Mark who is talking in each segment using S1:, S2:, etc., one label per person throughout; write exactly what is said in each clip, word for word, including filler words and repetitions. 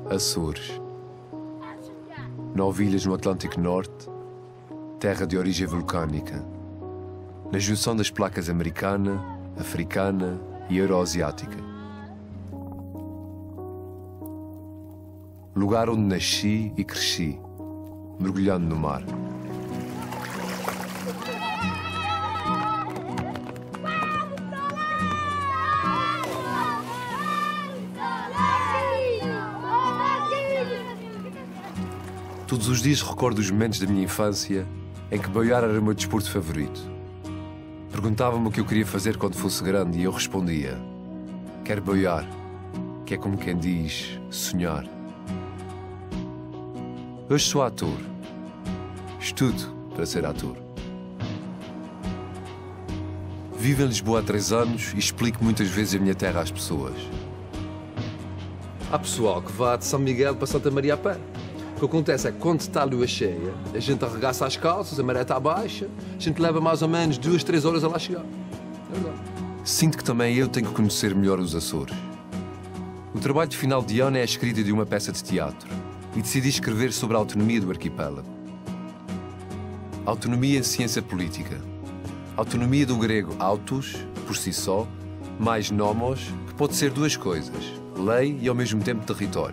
S1: Açores. Nove ilhas no Atlântico Norte, terra de origem vulcânica, na junção das placas americana, africana e euroasiática. Lugar onde nasci e cresci, mergulhando no mar. Todos os dias recordo os momentos da minha infância em que boiar era o meu desporto favorito. Perguntavam-me o que eu queria fazer quando fosse grande e eu respondia: quero boiar, que é como quem diz, sonhar. Hoje sou ator. Estudo para ser ator. Vivo em Lisboa há três anos e explico muitas vezes a minha terra às pessoas.
S2: Há pessoal que vá de São Miguel para Santa Maria a pé. O que acontece é que quando está a lua cheia, a gente arregaça as calças, a maré está baixa, a gente leva mais ou menos duas, três horas a lá chegar. É verdade.
S1: Sinto que também eu tenho que conhecer melhor os Açores. O trabalho de final de ano é a escrita de uma peça de teatro e decidi escrever sobre a autonomia do arquipélago. Autonomia em ciência política. Autonomia do grego autos, por si só, mais nomos, que pode ser duas coisas, lei e ao mesmo tempo território.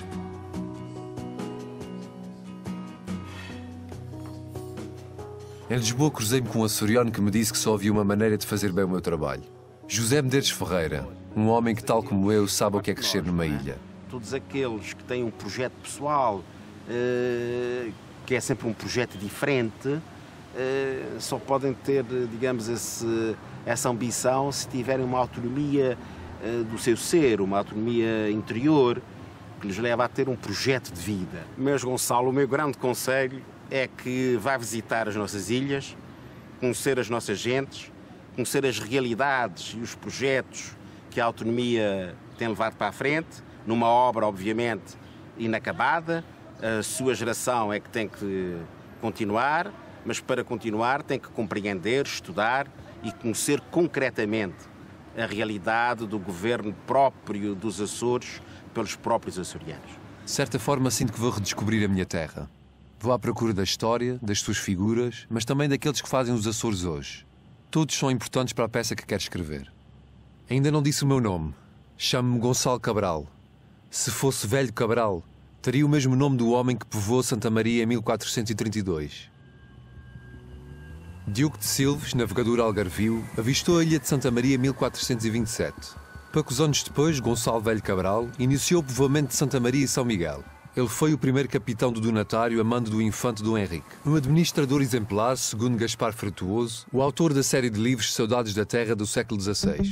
S1: Em Lisboa cruzei-me com um açoriano que me disse que só havia uma maneira de fazer bem o meu trabalho. José Medeiros Ferreira, um homem que, tal como eu, sabe o que é crescer numa ilha.
S3: Todos aqueles que têm um projeto pessoal, uh, que é sempre um projeto diferente, uh, só podem ter, digamos, esse, essa ambição se tiverem uma autonomia uh, do seu ser, uma autonomia interior, que lhes leva a ter um projeto de vida. Mas, Gonçalo, o meu grande conselho é que vá visitar as nossas ilhas, conhecer as nossas gentes, conhecer as realidades e os projetos que a autonomia tem levado para a frente, numa obra, obviamente, inacabada. A sua geração é que tem que continuar, mas para continuar tem que compreender, estudar e conhecer concretamente a realidade do governo próprio dos Açores pelos próprios açorianos.
S1: De certa forma, sinto que vou redescobrir a minha terra. Vou à procura da história, das suas figuras, mas também daqueles que fazem os Açores hoje. Todos são importantes para a peça que quero escrever. Ainda não disse o meu nome. Chamo-me Gonçalo Cabral. Se fosse Velho Cabral, teria o mesmo nome do homem que povoou Santa Maria em mil quatrocentos e trinta e dois. Diogo de Silves, navegador algarvio, avistou a ilha de Santa Maria em mil quatrocentos e vinte e sete. Poucos anos depois, Gonçalo Velho Cabral iniciou o povoamento de Santa Maria e São Miguel. Ele foi o primeiro capitão do Donatário a mando do infante Dom Henrique. Um administrador exemplar, segundo Gaspar Frutuoso, o autor da série de livros Saudades da Terra do século dezasseis.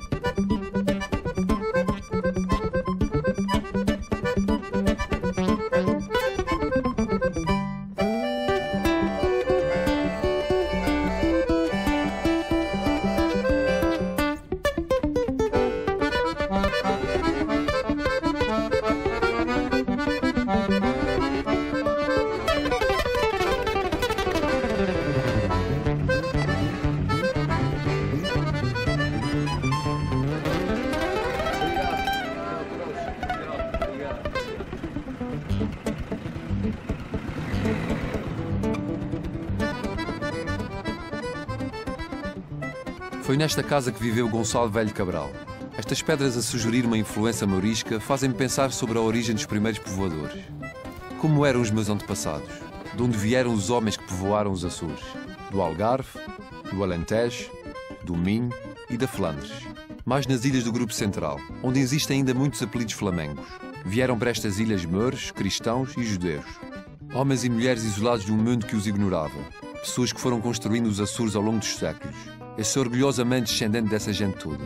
S1: Foi nesta casa que viveu Gonçalo Velho Cabral. Estas pedras a sugerir uma influência mourisca fazem-me pensar sobre a origem dos primeiros povoadores. Como eram os meus antepassados? De onde vieram os homens que povoaram os Açores? Do Algarve, do Alentejo, do Minho e da Flandres. Mais nas ilhas do Grupo Central, onde existem ainda muitos apelidos flamengos. Vieram para estas ilhas mouros, cristãos e judeus. Homens e mulheres isolados de um mundo que os ignorava. Pessoas que foram construindo os Açores ao longo dos séculos. Eu sou orgulhosamente descendente dessa gente toda.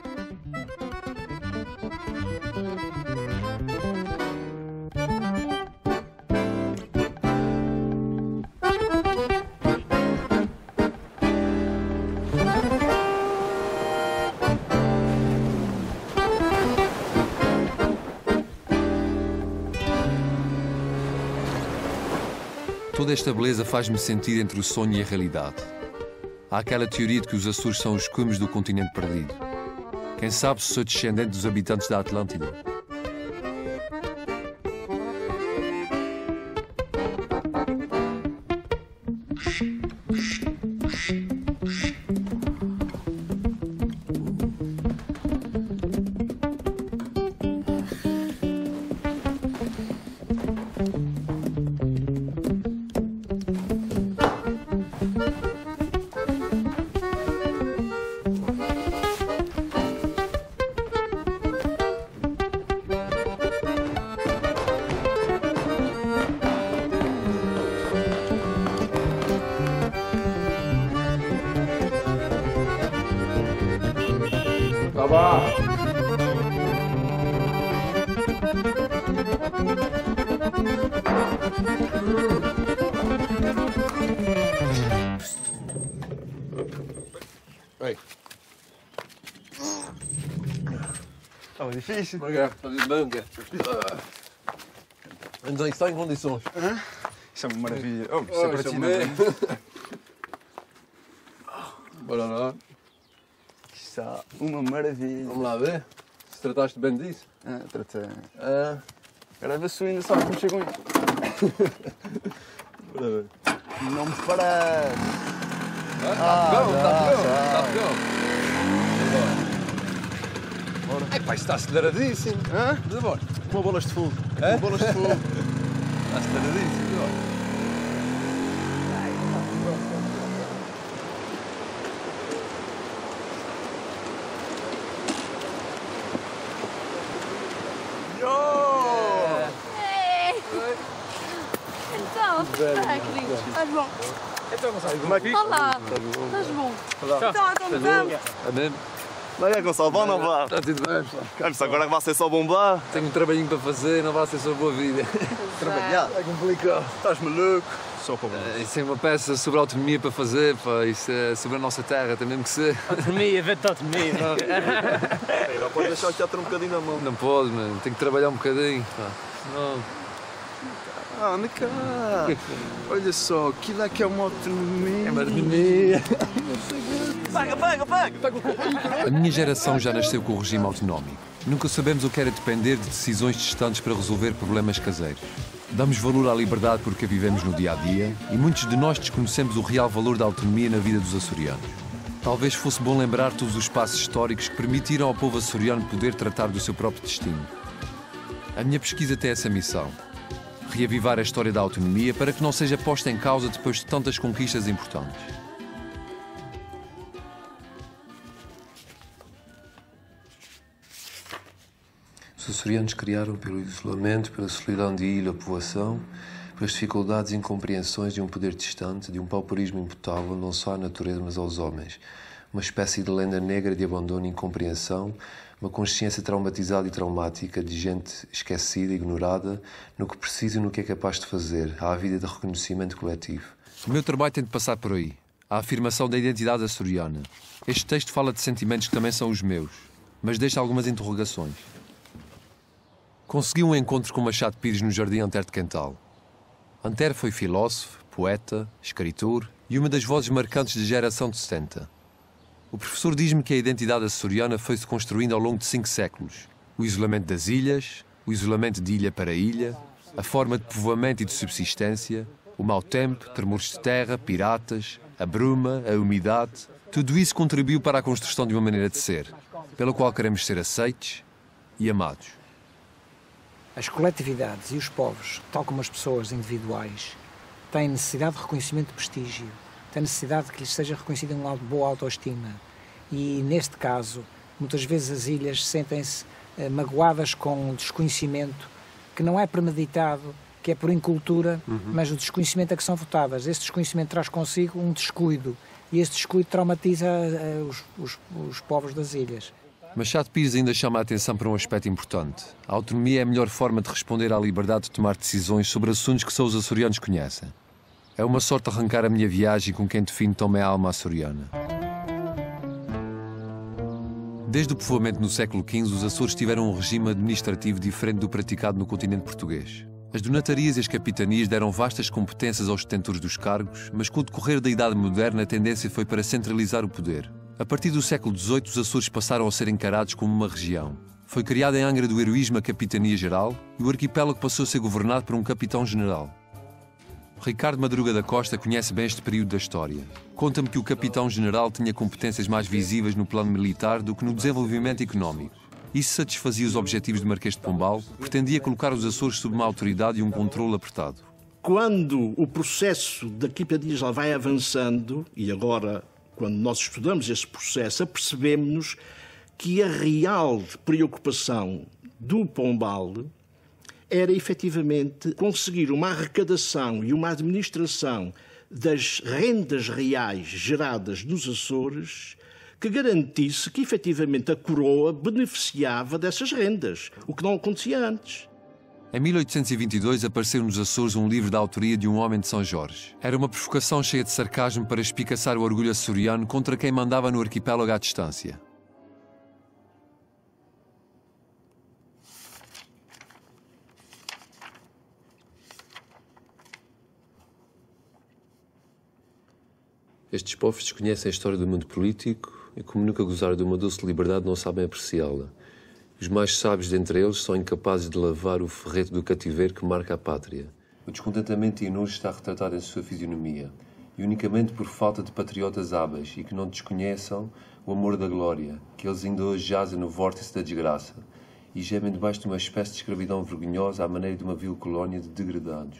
S1: Toda esta beleza faz-me sentir entre o sonho e a realidade. Há aquela teoria de que os Açores são os cumes do continente perdido. Quem sabe se sou descendente dos habitantes da Atlântida.
S4: vá.
S2: Ei.
S4: Estava difícil.
S2: Obrigado. Está de manga. Então, isso está em condições.
S4: Hã? Isso é uma maravilha. Oh, isso é para ti, não é?
S2: Bora lá.
S4: Isso está uma maravilha.
S2: Vamos lá ver. Se trataste bem disso.
S4: Ah, tratei.
S2: Ah.
S4: Agora vê se ainda sabe como chegam.
S2: Bora ver.
S4: Não me parece.
S2: Ah, está bom, está bom. Bora. Ai, pá, está aceleradíssimo.
S4: Hã?
S2: Vamos embora.
S4: Uma bolas de fogo.
S2: É?
S4: Uma bolas de fogo.
S2: Está aceleradíssimo. Bora.
S5: Então, ah, querido, estás bom?
S4: Então, Gonçalo, como é que fica?
S5: Olá, estás bom?
S4: Olá.
S5: Então, então, vamos.
S2: É mesmo?
S4: Não é, Gonçalo, vá ou não vá?
S2: Está tudo bem, pessoal.
S4: Cara, se agora vai ser só bombar.
S2: Tenho um trabalhinho para fazer, não vai ser só boa vida.
S4: Trabalhar?
S2: É complicado.
S4: Estás maluco? Só para bombar.
S2: Isso é uma peça sobre autonomia para fazer, pá. Isso é sobre a nossa terra, tem mesmo que ser.
S6: Autonomia, vê-te autonomia.
S4: Não pode deixar o teatro um bocadinho na mão.
S2: Não pode, mano. Tenho que trabalhar um bocadinho, pá. Não.
S4: Ah, anda cá. Olha só, aquilo é que é uma autonomia.
S2: É uma autonomia.
S4: Pega, pega, pega!
S1: A minha geração já nasceu com o regime autonómico. Nunca sabemos o que era depender de decisões distantes para resolver problemas caseiros. Damos valor à liberdade porque a vivemos no dia-a-dia e muitos de nós desconhecemos o real valor da autonomia na vida dos açorianos. Talvez fosse bom lembrar todos os passos históricos que permitiram ao povo açoriano poder tratar do seu próprio destino. A minha pesquisa tem essa missão: reavivar a história da autonomia para que não seja posta em causa depois de tantas conquistas importantes. Os açorianos criaram pelo isolamento, pela solidão de ilha, a povoação, pelas dificuldades e incompreensões de um poder distante, de um pauperismo imputável não só à natureza mas aos homens. Uma espécie de lenda negra de abandono e incompreensão, uma consciência traumatizada e traumática de gente esquecida, ignorada, no que precisa e no que é capaz de fazer, à vida de reconhecimento coletivo. O meu trabalho tem de passar por aí, a afirmação da identidade açoriana. Este texto fala de sentimentos que também são os meus, mas deixa algumas interrogações. Consegui um encontro com Machado Pires no Jardim Antero de Quental. Antero foi filósofo, poeta, escritor e uma das vozes marcantes da geração de setenta. O professor diz-me que a identidade açoriana foi-se construindo ao longo de cinco séculos. O isolamento das ilhas, o isolamento de ilha para ilha, a forma de povoamento e de subsistência, o mau tempo, tremores de terra, piratas, a bruma, a umidade, tudo isso contribuiu para a construção de uma maneira de ser, pela qual queremos ser aceites e amados.
S7: As coletividades e os povos, tal como as pessoas individuais, têm necessidade de reconhecimento de prestígio, têm necessidade de que lhes seja reconhecido uma boa autoestima. E, neste caso, muitas vezes as ilhas sentem-se eh, magoadas com o desconhecimento, que não é premeditado, que é por incultura, uhum. mas o desconhecimento a que são votadas. Esse desconhecimento traz consigo um descuido, e esse descuido traumatiza eh, os, os, os povos das ilhas.
S1: Machado Pires ainda chama a atenção para um aspecto importante. A autonomia é a melhor forma de responder à liberdade de tomar decisões sobre assuntos que só os açorianos conhecem. É uma sorte arrancar a minha viagem com quem define tão a alma açoriana. Desde o povoamento no século quinze, os Açores tiveram um regime administrativo diferente do praticado no continente português. As donatarias e as capitanias deram vastas competências aos detentores dos cargos, mas com o decorrer da Idade Moderna a tendência foi para centralizar o poder. A partir do século dezoito, os Açores passaram a ser encarados como uma região. Foi criada em Angra do Heroísmo a Capitania Geral e o arquipélago passou a ser governado por um Capitão-General. Ricardo Madruga da Costa conhece bem este período da história. Conta-me que o Capitão-General tinha competências mais visíveis no plano militar do que no desenvolvimento económico. Isso satisfazia os objetivos de Marquês de Pombal, que pretendia colocar os Açores sob uma autoridade e um controle apertado.
S8: Quando o processo da Capitania Geral vai avançando, e agora, quando nós estudamos esse processo, apercebemos-nos que a real preocupação do Pombal era, efetivamente, conseguir uma arrecadação e uma administração das rendas reais geradas nos Açores que garantisse que, efetivamente, a coroa beneficiava dessas rendas, o que não acontecia antes.
S1: Em mil oitocentos e vinte e dois apareceu nos Açores um livro da autoria de um homem de São Jorge. Era uma provocação cheia de sarcasmo para espicaçar o orgulho açoriano contra quem mandava no arquipélago à distância.
S2: Estes povos desconhecem a história do mundo político e, como nunca gozaram de uma doce liberdade, não sabem apreciá-la. Os mais sábios dentre eles são incapazes de lavar o ferrete do cativeiro que marca a pátria. O descontentamento e o nojo está retratado em sua fisionomia, e unicamente por falta de patriotas hábeis e que não desconheçam o amor da glória, que eles ainda hoje jazem no vórtice da desgraça e gemem debaixo de uma espécie de escravidão vergonhosa à maneira de uma vil colónia de degradados.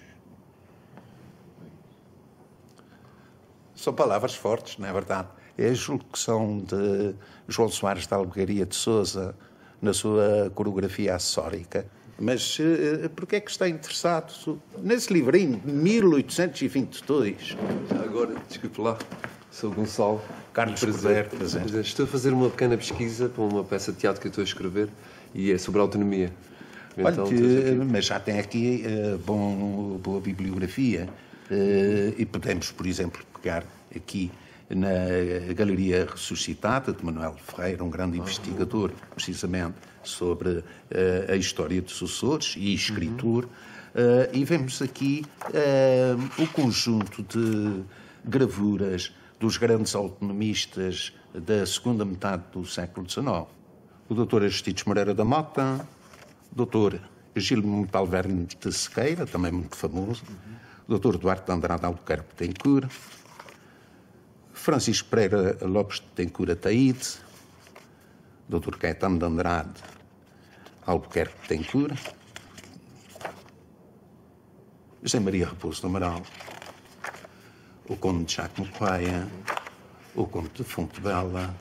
S6: São palavras fortes, não é verdade? É a julgo que são de João Soares de Albergaria de Sousa, na sua coreografia acessórica. Mas uh, por que é que está interessado nesse livrinho de mil oitocentos e vinte e dois?
S2: Já agora, desculpe lá, sou Gonçalo.
S6: Carlos
S2: Prazer.
S6: Cordeiro, prazer.
S2: Estou a fazer uma pequena pesquisa para uma peça de teatro que eu estou a escrever e é sobre a autonomia.
S6: Então, Olha, que, mas já tem aqui uh, bom, boa bibliografia uh, e podemos, por exemplo, pegar aqui na Galeria Ressuscitada de Manuel Ferreira, um grande investigador, precisamente, sobre uh, a história dos Açores e escritor. Uhum. Uh, e vemos aqui uh, o conjunto de gravuras dos grandes autonomistas da segunda metade do século dezenove. O doutor Aristides Moreira da Mota, o doutor Gil Palverne de Sequeira, também muito famoso, uhum. O doutor Duarte de Andrade Albuquerque Betancourt, Francisco Pereira Lopes de Betancourt Ataíde, doutor Caetano de Andrade Albuquerque Betancourt, José Maria Raposo do Amaral, o Conde de Jacques Mocoaia, o Conde de Fontebella,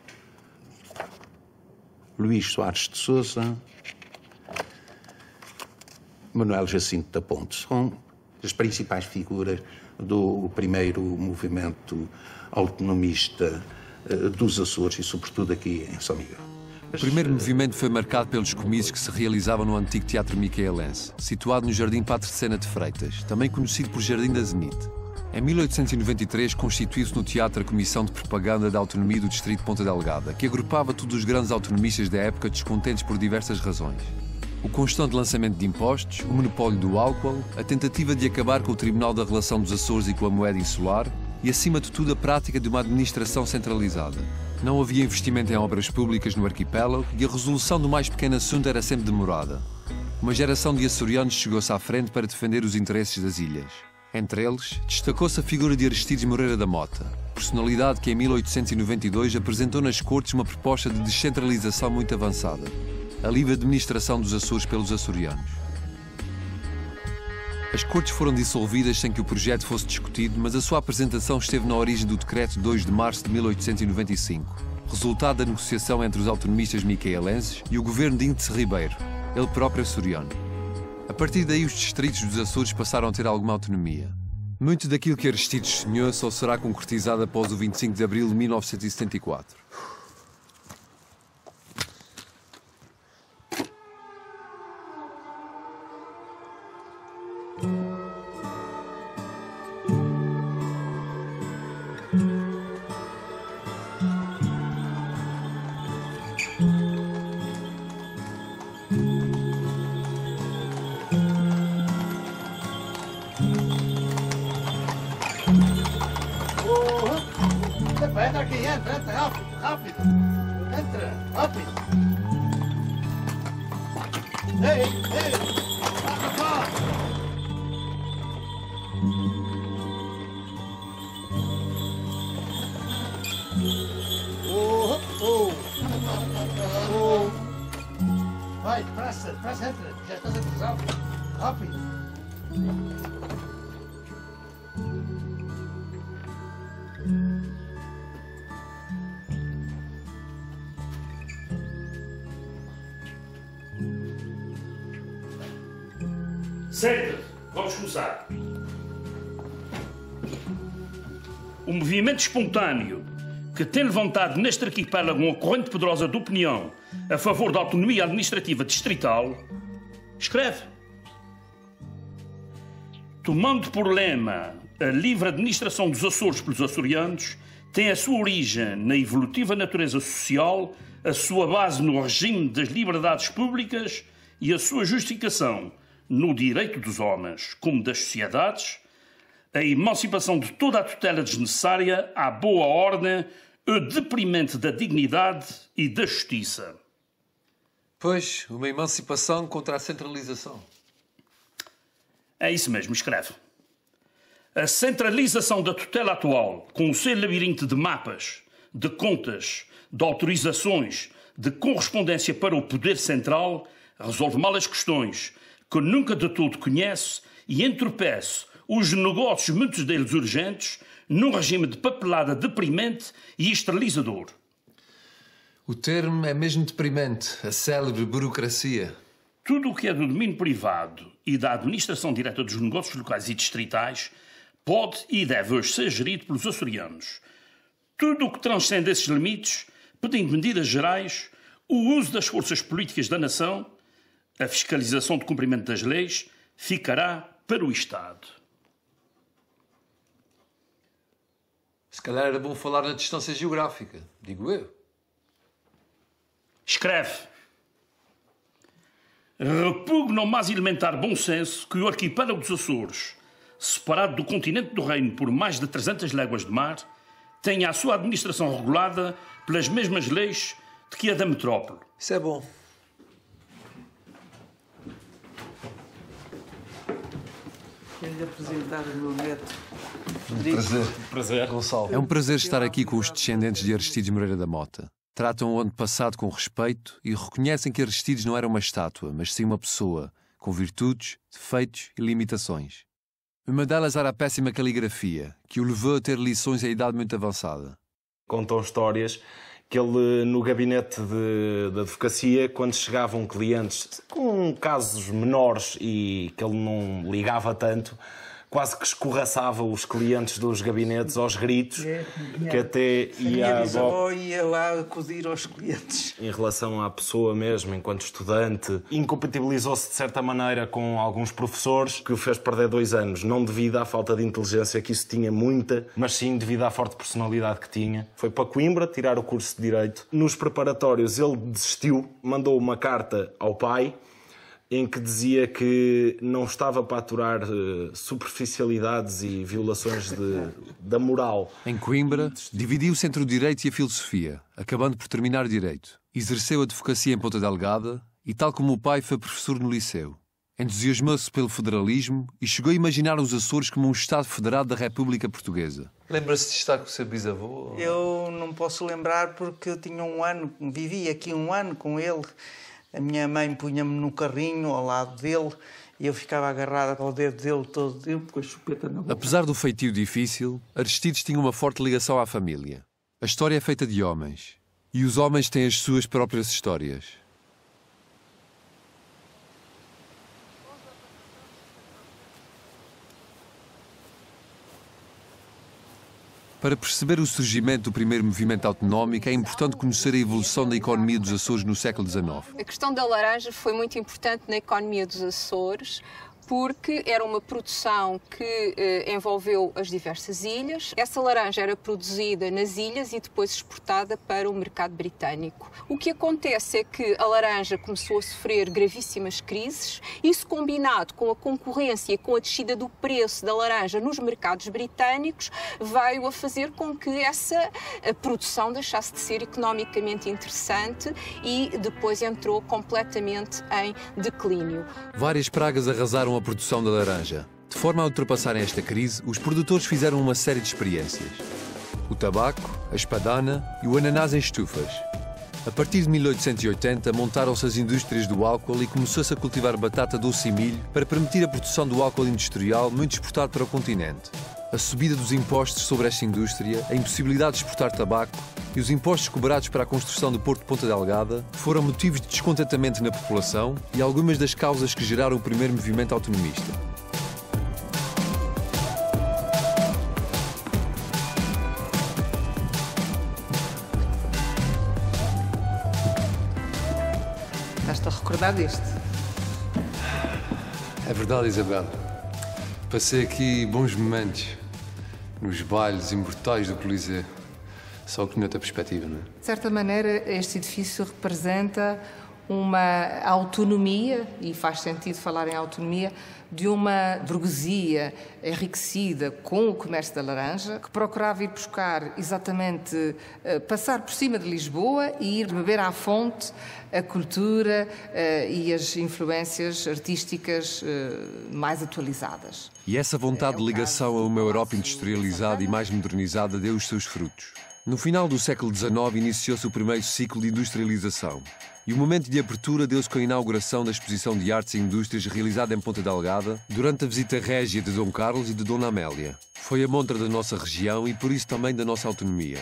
S6: Luís Soares de Sousa, Manuel Jacinto da Ponte. São as principais figuras do primeiro movimento autonomista dos Açores e, sobretudo, aqui em São Miguel.
S1: O primeiro movimento foi marcado pelos comícios que se realizavam no antigo Teatro Micaelense, situado no Jardim Patrocena de Freitas, também conhecido por Jardim da Zenite. Em mil oitocentos e noventa e três, constituiu-se no teatro a Comissão de Propaganda da Autonomia do Distrito de Ponta Delgada, que agrupava todos os grandes autonomistas da época descontentes por diversas razões. O constante lançamento de impostos, o monopólio do álcool, a tentativa de acabar com o Tribunal da Relação dos Açores e com a moeda insular e, acima de tudo, a prática de uma administração centralizada. Não havia investimento em obras públicas no arquipélago e a resolução do mais pequeno assunto era sempre demorada. Uma geração de açorianos chegou-se à frente para defender os interesses das ilhas. Entre eles, destacou-se a figura de Aristides Moreira da Mota, personalidade que em mil oitocentos e noventa e dois apresentou nas Cortes uma proposta de descentralização muito avançada: a livre administração dos Açores pelos açorianos. As Cortes foram dissolvidas sem que o projeto fosse discutido, mas a sua apresentação esteve na origem do Decreto de dois de março de mil oitocentos e noventa e cinco, resultado da negociação entre os autonomistas micaelenses e o governo de Índice Ribeiro, ele próprio açoriano. A partir daí, os distritos dos Açores passaram a ter alguma autonomia. Muito daquilo que Aristides sonhou só será concretizado após o vinte e cinco de abril de mil novecentos e setenta e quatro.
S9: Entra aqui, entra, entra, rápido, rápido. Entra, rápido. Ei, ei, passa cá. Oh, oh, oh. Vai, pressa, pressa, entra. Já estás atrasado. Rápido.
S10: Senta-te, vamos começar. O movimento espontâneo que tem levantado neste arquipélago uma corrente poderosa de opinião a favor da autonomia administrativa distrital, escreve. Tomando por lema a livre administração dos Açores pelos açorianos, tem a sua origem na evolutiva natureza social, a sua base no regime das liberdades públicas e a sua justificação no direito dos homens, como das sociedades, a emancipação de toda a tutela desnecessária à boa ordem e deprimente da dignidade e da justiça.
S1: Pois, uma emancipação contra a centralização.
S10: É isso mesmo, escreve. A centralização da tutela atual, com o seu labirinto de mapas, de contas, de autorizações, de correspondência para o poder central, resolve mal as questões, que nunca de todo conhece e entorpece os negócios, muitos deles urgentes, num regime de papelada deprimente e esterilizador.
S1: O termo é mesmo deprimente, a célebre burocracia.
S10: Tudo o que é do domínio privado e da administração direta dos negócios locais e distritais pode e deve hoje ser gerido pelos açorianos. Tudo o que transcende esses limites, pedindo medidas gerais, o uso das forças políticas da nação, a fiscalização do cumprimento das leis, ficará para o Estado.
S1: Se calhar era bom falar na distância geográfica, digo eu.
S10: Escreve. Repugna o mais elementar bom senso que o arquipélago dos Açores, separado do continente do Reino por mais de trezentas léguas de mar, tenha a sua administração regulada pelas mesmas leis de que a da metrópole.
S1: Isso é bom.
S11: Quero-lhe apresentar o meu neto.
S1: Um prazer.
S10: Prazer.
S1: Gonçalo. É um prazer estar aqui com os descendentes de Aristides Moreira da Mota. Tratam o ano passado com respeito e reconhecem que Aristides não era uma estátua, mas sim uma pessoa, com virtudes, defeitos e limitações. Uma delas era a péssima caligrafia, que o levou a ter lições à idade muito avançada.
S12: Contam histórias que ele, no gabinete de, de advocacia, quando chegavam clientes com casos menores e que ele não ligava tanto, quase que escorraçava os clientes dos gabinetes aos gritos,
S11: é,
S12: que até
S11: ia... A minha bisavó ia lá acudir aos clientes.
S12: Em relação à pessoa mesmo, enquanto estudante, incompatibilizou-se de certa maneira com alguns professores, que o fez perder dois anos, não devido à falta de inteligência, que isso tinha muita, mas sim devido à forte personalidade que tinha. Foi para Coimbra tirar o curso de Direito. Nos preparatórios ele desistiu, mandou uma carta ao pai, em que dizia que não estava para aturar uh, superficialidades e violações de, da moral.
S1: Em Coimbra, dividiu-se entre o Direito e a Filosofia, acabando por terminar Direito. Exerceu a advocacia em Ponta Delgada e, tal como o pai, foi professor no liceu. Entusiasmou-se pelo federalismo e chegou a imaginar os Açores como um Estado federado da República Portuguesa. Lembra-se de estar com o seu bisavô?
S11: Eu não posso lembrar porque eu tinha um ano, vivi aqui um ano com ele. A minha mãe punha-me no carrinho ao lado dele e eu ficava agarrada ao dedo dele todo o tempo com a chupeta na boca.
S1: Apesar do feitio difícil, Aristides tinha uma forte ligação à família. A história é feita de homens. E os homens têm as suas próprias histórias. Para perceber o surgimento do primeiro movimento autonómico, é importante conhecer a evolução da economia dos Açores no século dezenove.
S13: A questão da laranja foi muito importante na economia dos Açores, porque era uma produção que eh, envolveu as diversas ilhas. Essa laranja era produzida nas ilhas e depois exportada para o mercado britânico. O que acontece é que a laranja começou a sofrer gravíssimas crises. Isso, combinado com a concorrência e com a descida do preço da laranja nos mercados britânicos, veio a fazer com que essa produção deixasse de ser economicamente interessante e depois entrou completamente em declínio.
S1: Várias pragas arrasaram a produção da laranja. De forma a ultrapassarem esta crise, os produtores fizeram uma série de experiências. O tabaco, a espadana e o ananás em estufas. A partir de mil oitocentos e oitenta, montaram-se as indústrias do álcool e começou-se a cultivar batata doce e milho para permitir a produção do álcool industrial muito exportado para o continente. A subida dos impostos sobre esta indústria, a impossibilidade de exportar tabaco e os impostos cobrados para a construção do Porto de Ponta Delgada foram motivos de descontentamento na população e algumas das causas que geraram o primeiro movimento autonomista.
S14: verdade isto?
S1: É verdade, Isabel. Passei aqui bons momentos nos bailes imortais do Coliseu. Só que noutra perspectiva, não é?
S14: De certa maneira, este edifício representa uma autonomia, e faz sentido falar em autonomia, de uma burguesia enriquecida com o comércio da laranja, que procurava ir buscar exatamente, passar por cima de Lisboa e ir beber à fonte a cultura e as influências artísticas mais atualizadas.
S1: E essa vontade de ligação a uma Europa industrializada e mais modernizada deu os seus frutos. No final do século dezenove iniciou-se o primeiro ciclo de industrialização. E o momento de abertura deu-se com a inauguração da Exposição de Artes e Indústrias realizada em Ponta Delgada durante a visita régia de Dom Carlos e de Dona Amélia. Foi a montra da nossa região e por isso também da nossa autonomia.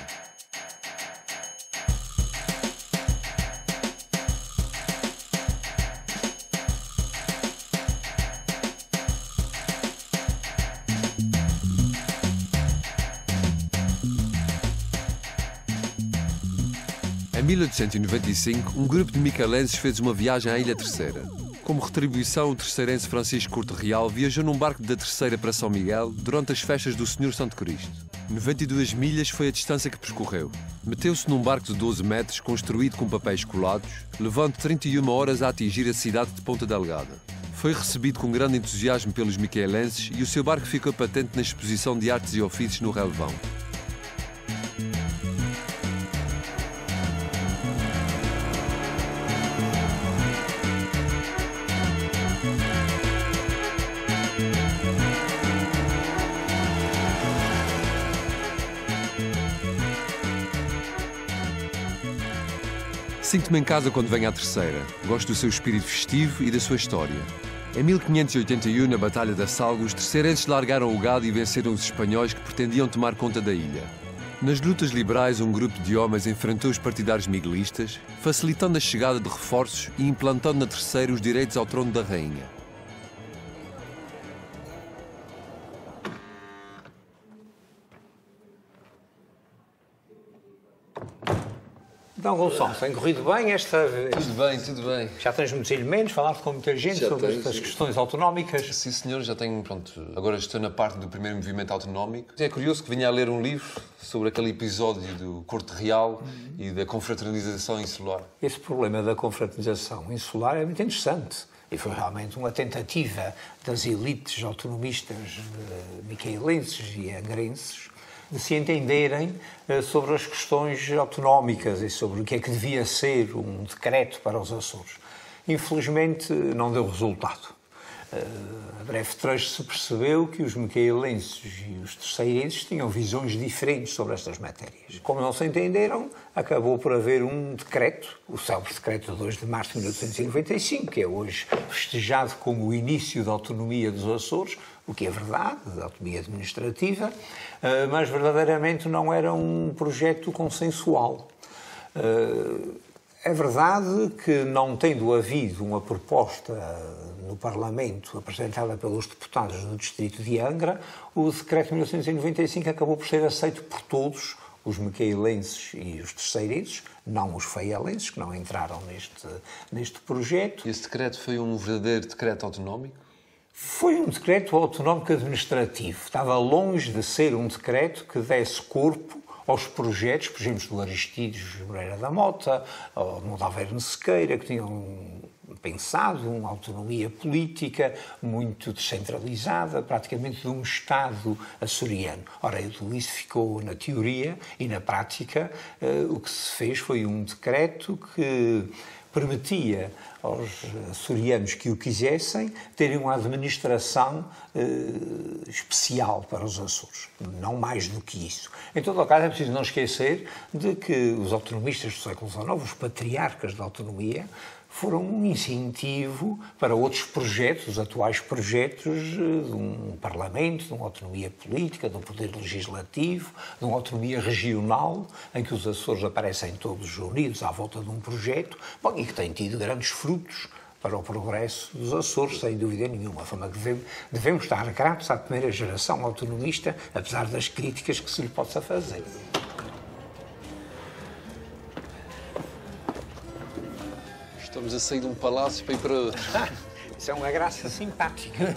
S1: Em mil oitocentos e noventa e cinco, um grupo de micaelenses fez uma viagem à Ilha Terceira. Como retribuição, o terceirense Francisco Curto Real viajou num barco da Terceira para São Miguel durante as festas do Senhor Santo Cristo. noventa e duas milhas foi a distância que percorreu. Meteu-se num barco de doze metros, construído com papéis colados, levando trinta e uma horas a atingir a cidade de Ponta Delgada. Foi recebido com grande entusiasmo pelos micaelenses e o seu barco ficou patente na Exposição de Artes e Ofícios no Relvão. Sinto-me em casa quando venho à Terceira. Gosto do seu espírito festivo e da sua história. Em mil quinhentos e oitenta e um, na Batalha da Salga, os terceirenses largaram o gado e venceram os espanhóis que pretendiam tomar conta da ilha. Nas lutas liberais, um grupo de homens enfrentou os partidários miguelistas, facilitando a chegada de reforços e implantando na Terceira os direitos ao trono da rainha.
S7: Então, Gonçalo, tem corrido bem esta vez?
S1: Tudo bem, tudo bem.
S7: Já tens muitos elementos, falaste com muita gente já sobre estas questões autonómicas?
S1: Sim, senhor, já tenho, pronto, agora estou na parte do primeiro movimento autonómico. É curioso que vinha a ler um livro sobre aquele episódio do Corte Real uhum. e da confraternização insular.
S7: Esse problema da confraternização insular é muito interessante. E foi realmente uma tentativa das elites autonomistas micaelenses e angrenses de se entenderem sobre as questões autonómicas e sobre o que é que devia ser um decreto para os Açores. Infelizmente, não deu resultado. A breve trecho se percebeu que os micaelenses e os terceirenses tinham visões diferentes sobre estas matérias. Como não se entenderam, acabou por haver um decreto, o célebre decreto de dois de março de mil oitocentos e noventa e cinco, que é hoje festejado como o início da autonomia dos Açores, o que é verdade, da autonomia administrativa, mas verdadeiramente não era um projeto consensual. É verdade que, não tendo havido uma proposta no Parlamento apresentada pelos deputados do Distrito de Angra, o decreto de mil oitocentos e noventa e cinco acabou por ser aceito por todos, os micaelenses e os terceirenses, não os faialenses, que não entraram neste, neste projeto.
S1: E esse decreto foi um verdadeiro decreto autonómico?
S7: Foi um decreto autonómico administrativo. Estava longe de ser um decreto que desse corpo aos projetos, por exemplo, do Aristides Moreira da Mota, ou do Alverno Sequeira, que tinham pensado uma autonomia política muito descentralizada, praticamente de um Estado açoriano. Ora, tudo isso ficou na teoria e na prática. Uh, o que se fez foi um decreto que permitia aos açorianos que o quisessem terem uma administração eh, especial para os Açores, não mais do que isso. Em todo o caso, é preciso não esquecer de que os autonomistas do século dezenove, os patriarcas da autonomia, foram um incentivo para outros projetos, os atuais projetos de um Parlamento, de uma autonomia política, de um poder legislativo, de uma autonomia regional, em que os Açores aparecem todos unidos à volta de um projeto, bom, e que tem tido grandes frutos para o progresso dos Açores, sem dúvida nenhuma. Foi uma que devemos, devemos estar gratos à primeira geração autonomista, apesar das críticas que se lhe possa fazer.
S1: Estamos Estamos a sair de um palácio para ir para outro.
S7: Isso é uma graça simpática.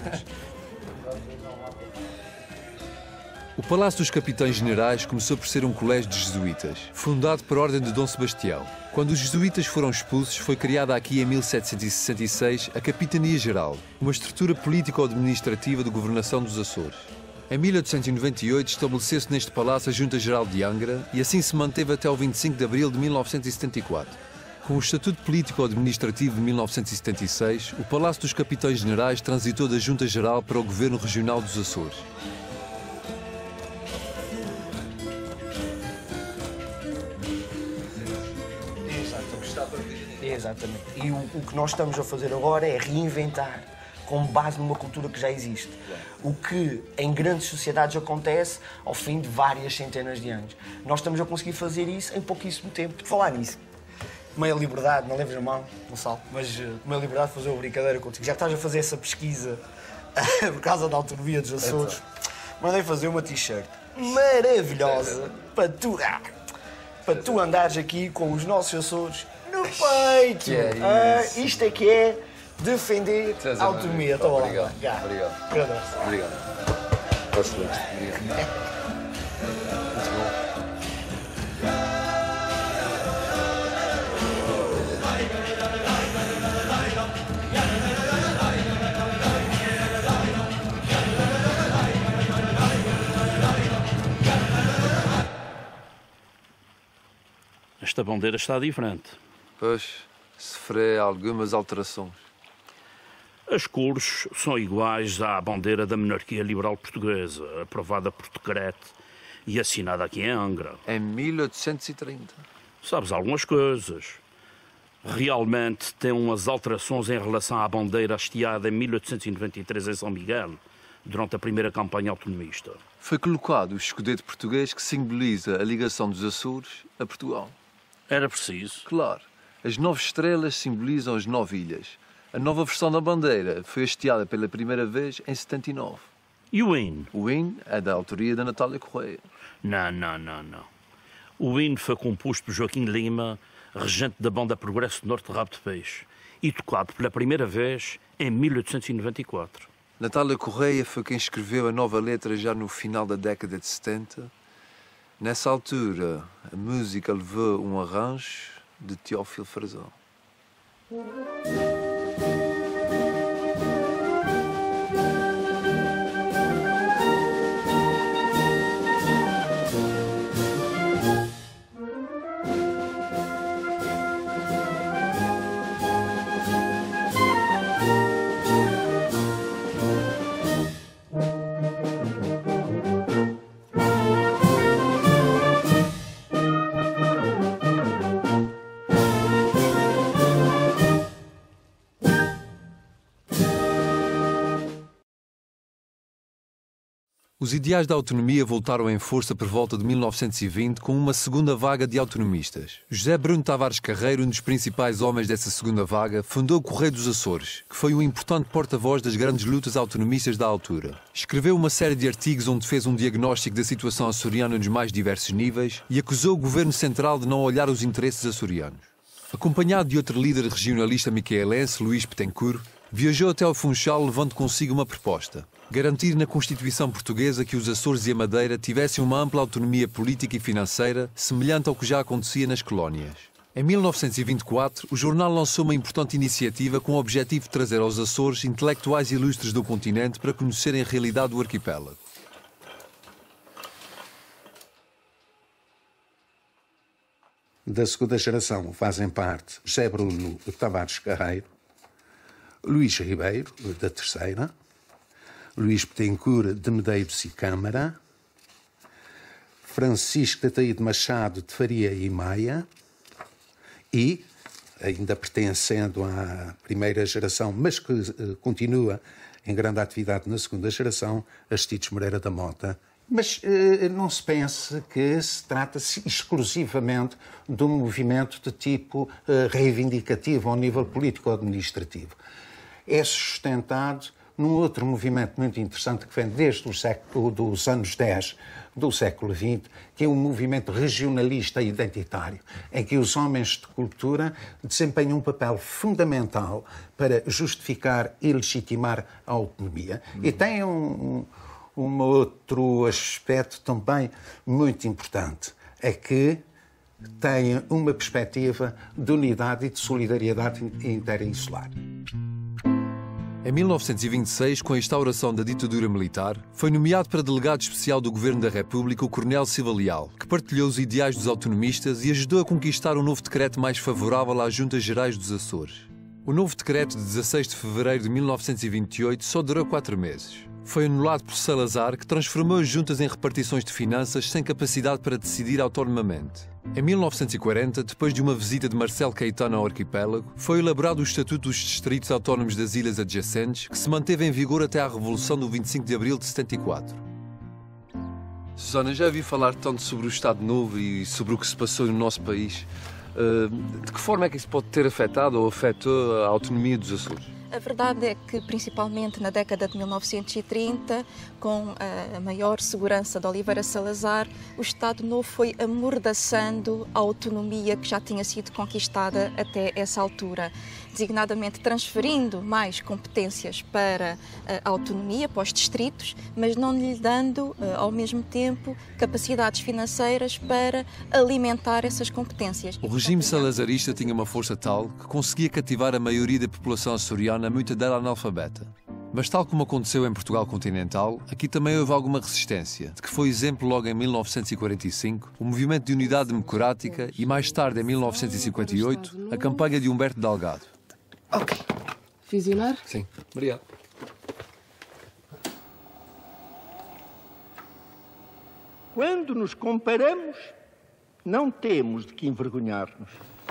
S1: O Palácio dos Capitães Generais começou por ser um colégio de jesuítas, fundado por ordem de Dom Sebastião. Quando os jesuítas foram expulsos, foi criada aqui em mil setecentos e sessenta e seis a Capitania Geral, uma estrutura político-administrativa de governação dos Açores. Em mil oitocentos e noventa e oito estabeleceu-se neste palácio a Junta Geral de Angra e assim se manteve até o vinte e cinco de abril de mil novecentos e setenta e quatro. Com o Estatuto Político-Administrativo de mil novecentos e setenta e seis, o Palácio dos Capitães Generais transitou da Junta Geral para o Governo Regional dos Açores.
S15: Exatamente. E o, o que nós estamos a fazer agora é reinventar com base numa cultura que já existe. O que em grandes sociedades acontece ao fim de várias centenas de anos. Nós estamos a conseguir fazer isso em pouquíssimo tempo. Falar nisso, meia liberdade, não leves a mão, Gonçalo, mas uh, meia liberdade de fazer uma brincadeira contigo. Já que estás a fazer essa pesquisa por causa da autonomia dos Açores, mandei fazer uma t-shirt maravilhosa para tu, ah, para tu andares aqui com os nossos Açores no peito.
S1: Que é
S15: ah,
S1: isso?
S15: isto é que é defender a autonomia. Então,
S1: Obrigado.
S15: lá.
S1: Obrigado.
S15: Obrigado.
S1: Obrigado. Gosto muito. Obrigado. Muito bom.
S10: Esta bandeira está diferente.
S1: Pois, sofreu algumas alterações.
S10: As cores são iguais à bandeira da monarquia liberal portuguesa, aprovada por decreto e assinada aqui em Angra.
S1: Em mil oitocentos e trinta.
S10: Sabes algumas coisas. Realmente tem umas alterações em relação à bandeira hasteada em mil oitocentos e noventa e três em São Miguel, durante a primeira campanha autonomista.
S1: Foi colocado o escudete português que simboliza a ligação dos Açores a Portugal.
S10: Era preciso?
S1: Claro. As nove estrelas simbolizam as nove ilhas. A nova versão da bandeira foi hasteada pela primeira vez em setenta e nove.
S10: E o hino?
S1: O hino é da autoria da Natália Correia.
S10: Não, não, não, não. O hino foi composto por Joaquim Lima, regente da banda Progresso do Norte de Rabo de Peixe, e tocado pela primeira vez em mil oitocentos e noventa e quatro.
S1: Natália Correia foi quem escreveu a nova letra já no final da década de setenta. Nessa altura, a música levou um arranjo de Teófilo Frazão. Os ideais da autonomia voltaram em força por volta de mil novecentos e vinte com uma segunda vaga de autonomistas. José Bruno Tavares Carreiro, um dos principais homens dessa segunda vaga, fundou o Correio dos Açores, que foi um importante porta-voz das grandes lutas autonomistas da altura. Escreveu uma série de artigos onde fez um diagnóstico da situação açoriana nos mais diversos níveis e acusou o governo central de não olhar os interesses açorianos. Acompanhado de outro líder regionalista micaelense, Luís Betancourt, viajou até ao Funchal levando consigo uma proposta: garantir na Constituição Portuguesa que os Açores e a Madeira tivessem uma ampla autonomia política e financeira, semelhante ao que já acontecia nas colónias. Em mil novecentos e vinte e quatro, o jornal lançou uma importante iniciativa com o objetivo de trazer aos Açores intelectuais ilustres do continente para conhecerem a realidade do arquipélago.
S6: Da segunda geração fazem parte José Bruno Tavares Carreiro, Luís Ribeiro, da terceira, Luís Betancourt de Medeiros e Câmara, Francisco de Ataíde Machado de Faria e Maia e, ainda pertencendo à primeira geração, mas que uh, continua em grande atividade na segunda geração, Aristides Moreira da Mota. Mas uh, não se pense que se trata-se exclusivamente de um movimento de tipo uh, reivindicativo ao nível político-administrativo. É sustentado num outro movimento muito interessante que vem desde o século, dos anos dez do século vinte, que é um movimento regionalista identitário, em que os homens de cultura desempenham um papel fundamental para justificar e legitimar a autonomia. Uhum. E tem um, um, um outro aspecto também muito importante, é que tem uma perspectiva de unidade e de solidariedade interinsular.
S1: Em mil novecentos e vinte e seis, com a instauração da ditadura militar, foi nomeado para delegado especial do Governo da República o Coronel Silva Leal, que partilhou os ideais dos autonomistas e ajudou a conquistar um novo decreto mais favorável às Juntas Gerais dos Açores. O novo decreto de dezasseis de fevereiro de mil novecentos e vinte e oito só durou quatro meses. Foi anulado por Salazar, que transformou as juntas em repartições de finanças sem capacidade para decidir autonomamente. Em mil novecentos e quarenta, depois de uma visita de Marcelo Caetano ao arquipélago, foi elaborado o Estatuto dos Distritos Autónomos das Ilhas Adjacentes, que se manteve em vigor até à Revolução do vinte e cinco de abril de setenta e quatro.
S2: Susana, já ouvi falar tanto sobre o Estado Novo e sobre o que se passou no nosso país. De que forma é que isso pode ter afetado ou afetou a autonomia dos Açores?
S16: A verdade é que, principalmente na década de mil novecentos e trinta, com a maior segurança de Oliveira Salazar, o Estado Novo foi amordaçando a autonomia que já tinha sido conquistada até essa altura, designadamente transferindo mais competências para a autonomia, para os distritos, mas não lhe dando, ao mesmo tempo, capacidades financeiras para alimentar essas competências.
S1: O regime salazarista tinha uma força tal que conseguia cativar a maioria da população açoriana, muita dela analfabeta. Mas tal como aconteceu em Portugal continental, aqui também houve alguma resistência, de que foi exemplo logo em mil novecentos e quarenta e cinco o Movimento de Unidade Democrática e mais tarde, em mil novecentos e cinquenta e oito, a campanha de Humberto Delgado.
S17: Ok. Visionar?
S2: Sim. Obrigado.
S8: Quando nos comparamos, não temos de que envergonhar-nos.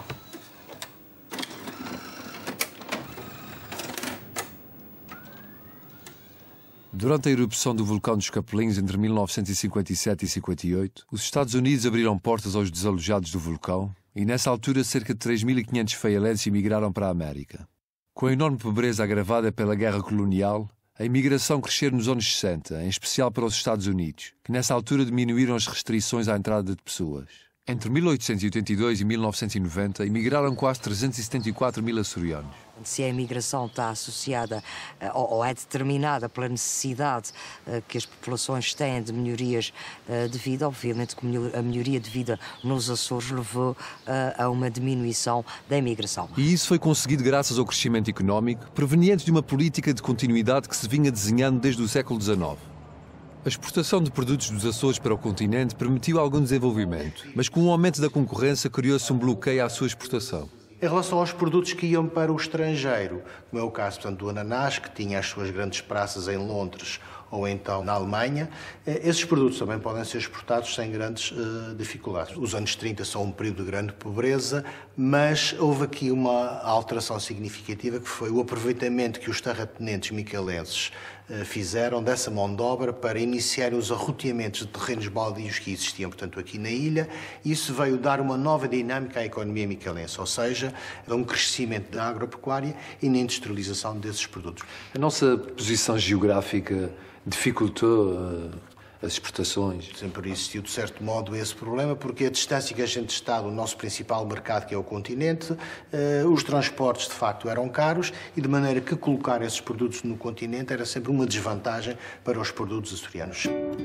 S1: Durante a erupção do vulcão dos Capelinhos entre mil novecentos e cinquenta e sete e cinquenta e oito, os Estados Unidos abriram portas aos desalojados do vulcão e, nessa altura, cerca de três mil e quinhentos faialenses emigraram para a América. Com a enorme pobreza agravada pela guerra colonial, a imigração cresceu nos anos sessenta, em especial para os Estados Unidos, que nessa altura diminuíram as restrições à entrada de pessoas. Entre mil oitocentos e oitenta e dois e mil novecentos e noventa, emigraram quase trezentos e setenta e quatro mil açorianos.
S18: Se a imigração está associada uh, ou é determinada pela necessidade uh, que as populações têm de melhorias uh, de vida, obviamente que a melhoria de vida nos Açores levou uh, a uma diminuição da imigração.
S1: E isso foi conseguido graças ao crescimento económico, proveniente de uma política de continuidade que se vinha desenhando desde o século dezenove. A exportação de produtos dos Açores para o continente permitiu algum desenvolvimento, mas com o aumento da concorrência criou-se um bloqueio à sua exportação.
S19: Em relação aos produtos que iam para o estrangeiro, como é o caso, portanto, do ananás, que tinha as suas grandes praças em Londres ou então na Alemanha, esses produtos também podem ser exportados sem grandes uh, dificuldades. Os anos trinta são um período de grande pobreza, mas houve aqui uma alteração significativa, que foi o aproveitamento que os terratenentes micalenses uh, fizeram dessa mão de obra para iniciarem os arroteamentos de terrenos baldios que existiam, portanto, aqui na ilha. Isso veio dar uma nova dinâmica à economia micalense, ou seja, um crescimento da agropecuária e na industrialização desses produtos.
S2: A nossa posição geográfica dificultou uh, as exportações?
S19: Sempre existiu, de certo modo, esse problema, porque a distância que a gente está do nosso principal mercado, que é o continente, uh, os transportes, de facto, eram caros e de maneira que colocar esses produtos no continente era sempre uma desvantagem para os produtos açorianos.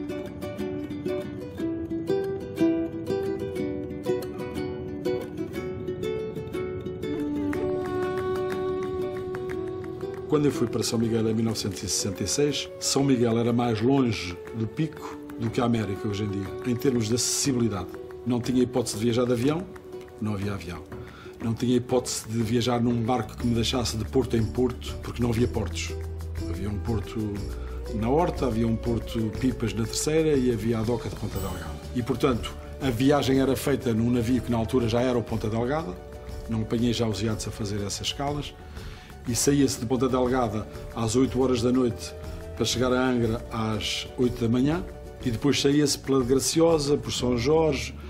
S20: Quando eu fui para São Miguel em mil novecentos e sessenta e seis, São Miguel era mais longe do Pico do que a América hoje em dia, em termos de acessibilidade. Não tinha hipótese de viajar de avião, não havia avião. Não tinha hipótese de viajar num barco que me deixasse de porto em porto, porque não havia portos. Havia um porto na Horta, havia um porto Pipas na Terceira e havia a doca de Ponta Delgada. E, portanto, a viagem era feita num navio que na altura já era o Ponta Delgada, não apanhei já os iates a fazer essas escalas, e saía-se de Ponta Delgada às oito horas da noite para chegar a Angra às oito da manhã, e depois saía-se pela Graciosa, por São Jorge,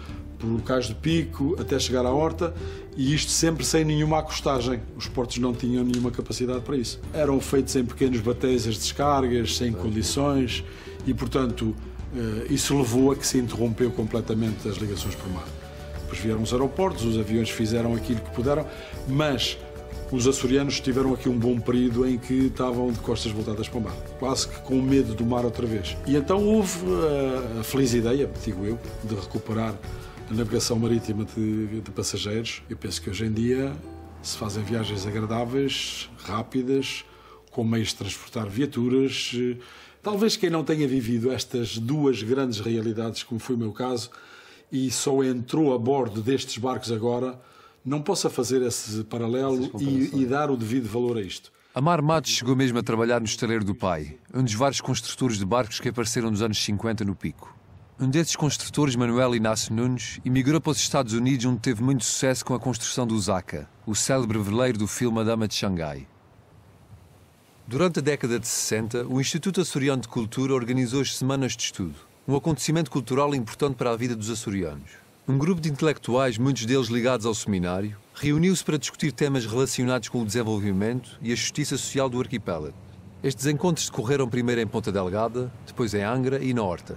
S20: por cais de pico até chegar à horta, e isto sempre sem nenhuma acostagem. Os portos não tinham nenhuma capacidade para isso. Eram feitos em pequenos batéis as descargas, sem condições, e, portanto, isso levou a que se interrompeu completamente as ligações por mar. Depois vieram os aeroportos, os aviões fizeram aquilo que puderam, mas os açorianos tiveram aqui um bom período em que estavam de costas voltadas para o mar, quase que com medo do mar outra vez. E então houve a feliz ideia, digo eu, de recuperar a navegação marítima de, de passageiros. Eu penso que hoje em dia se fazem viagens agradáveis, rápidas, com meios de transportar viaturas. Talvez quem não tenha vivido estas duas grandes realidades, como foi o meu caso, e só entrou a bordo destes barcos agora, não possa fazer esse paralelo e, e dar o devido valor a isto.
S1: Amar Matos chegou mesmo a trabalhar no estaleiro do pai, um dos vários construtores de barcos que apareceram nos anos cinquenta no Pico. Um desses construtores, Manuel Inácio Nunes, emigrou para os Estados Unidos, onde teve muito sucesso com a construção do Zaca, o célebre veleiro do filme A Dama de Xangai. Durante a década de sessenta, o Instituto Açoriano de Cultura organizou as Semanas de Estudo, um acontecimento cultural importante para a vida dos açorianos. Um grupo de intelectuais, muitos deles ligados ao seminário, reuniu-se para discutir temas relacionados com o desenvolvimento e a justiça social do arquipélago. Estes encontros decorreram primeiro em Ponta Delgada, depois em Angra e na Horta.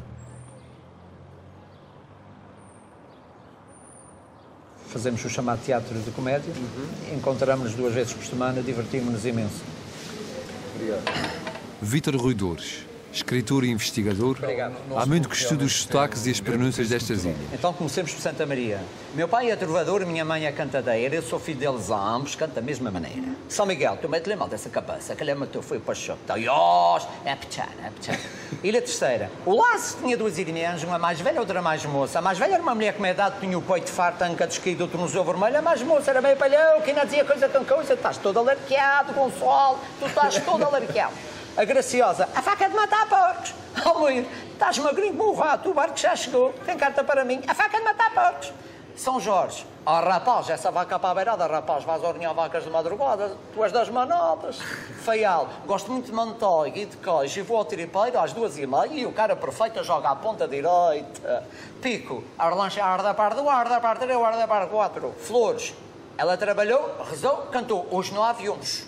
S21: Fazemos o chamado teatro de comédia, uhum. Encontramos-nos duas vezes por semana, divertimos-nos imenso.
S1: Obrigado. Vítor Rui Dores, escritor e investigador,
S21: Obrigado.
S1: Há muito que estuda os sotaques e as pronúncias destas ilhas.
S21: Então comecemos por Santa Maria. Meu pai é trovador, minha mãe é cantadeira, eu sou filho deles ambos, canto da mesma maneira. São Miguel, tu mete-lhe mal dessa cabeça, que lembra teu foi para o choque. Iós, é pechana, é pechana. Ilha Terceira. O Laço tinha duas irmãs, uma mais velha, outra mais moça. A mais velha era uma mulher que me idade, tinha o peito farto, anca descaído, outro no seu vermelho. A mais moça era meio palhão, que ainda dizia coisa com coisa. Estás todo alarqueado, Gonçalo, tu estás todo alarqueado. A Graciosa, a faca de matar porcos. Oh, Luís, estás magrinho como o rato, o barco já chegou. Tem carta para mim, a faca de matar porcos. São Jorge, oh, rapaz, essa vaca para a beirada, rapaz, vais ordenhar vacas de madrugada, tu és das manadas. Feial, gosto muito de manteiga e de queijo e vou ao tiripeiro às duas e meia e o cara perfeito joga à ponta direita. Pico, a relancha arda a par do arda, a par três, arda a par quatro. Flores, ela trabalhou, rezou, cantou, hoje não há aviões.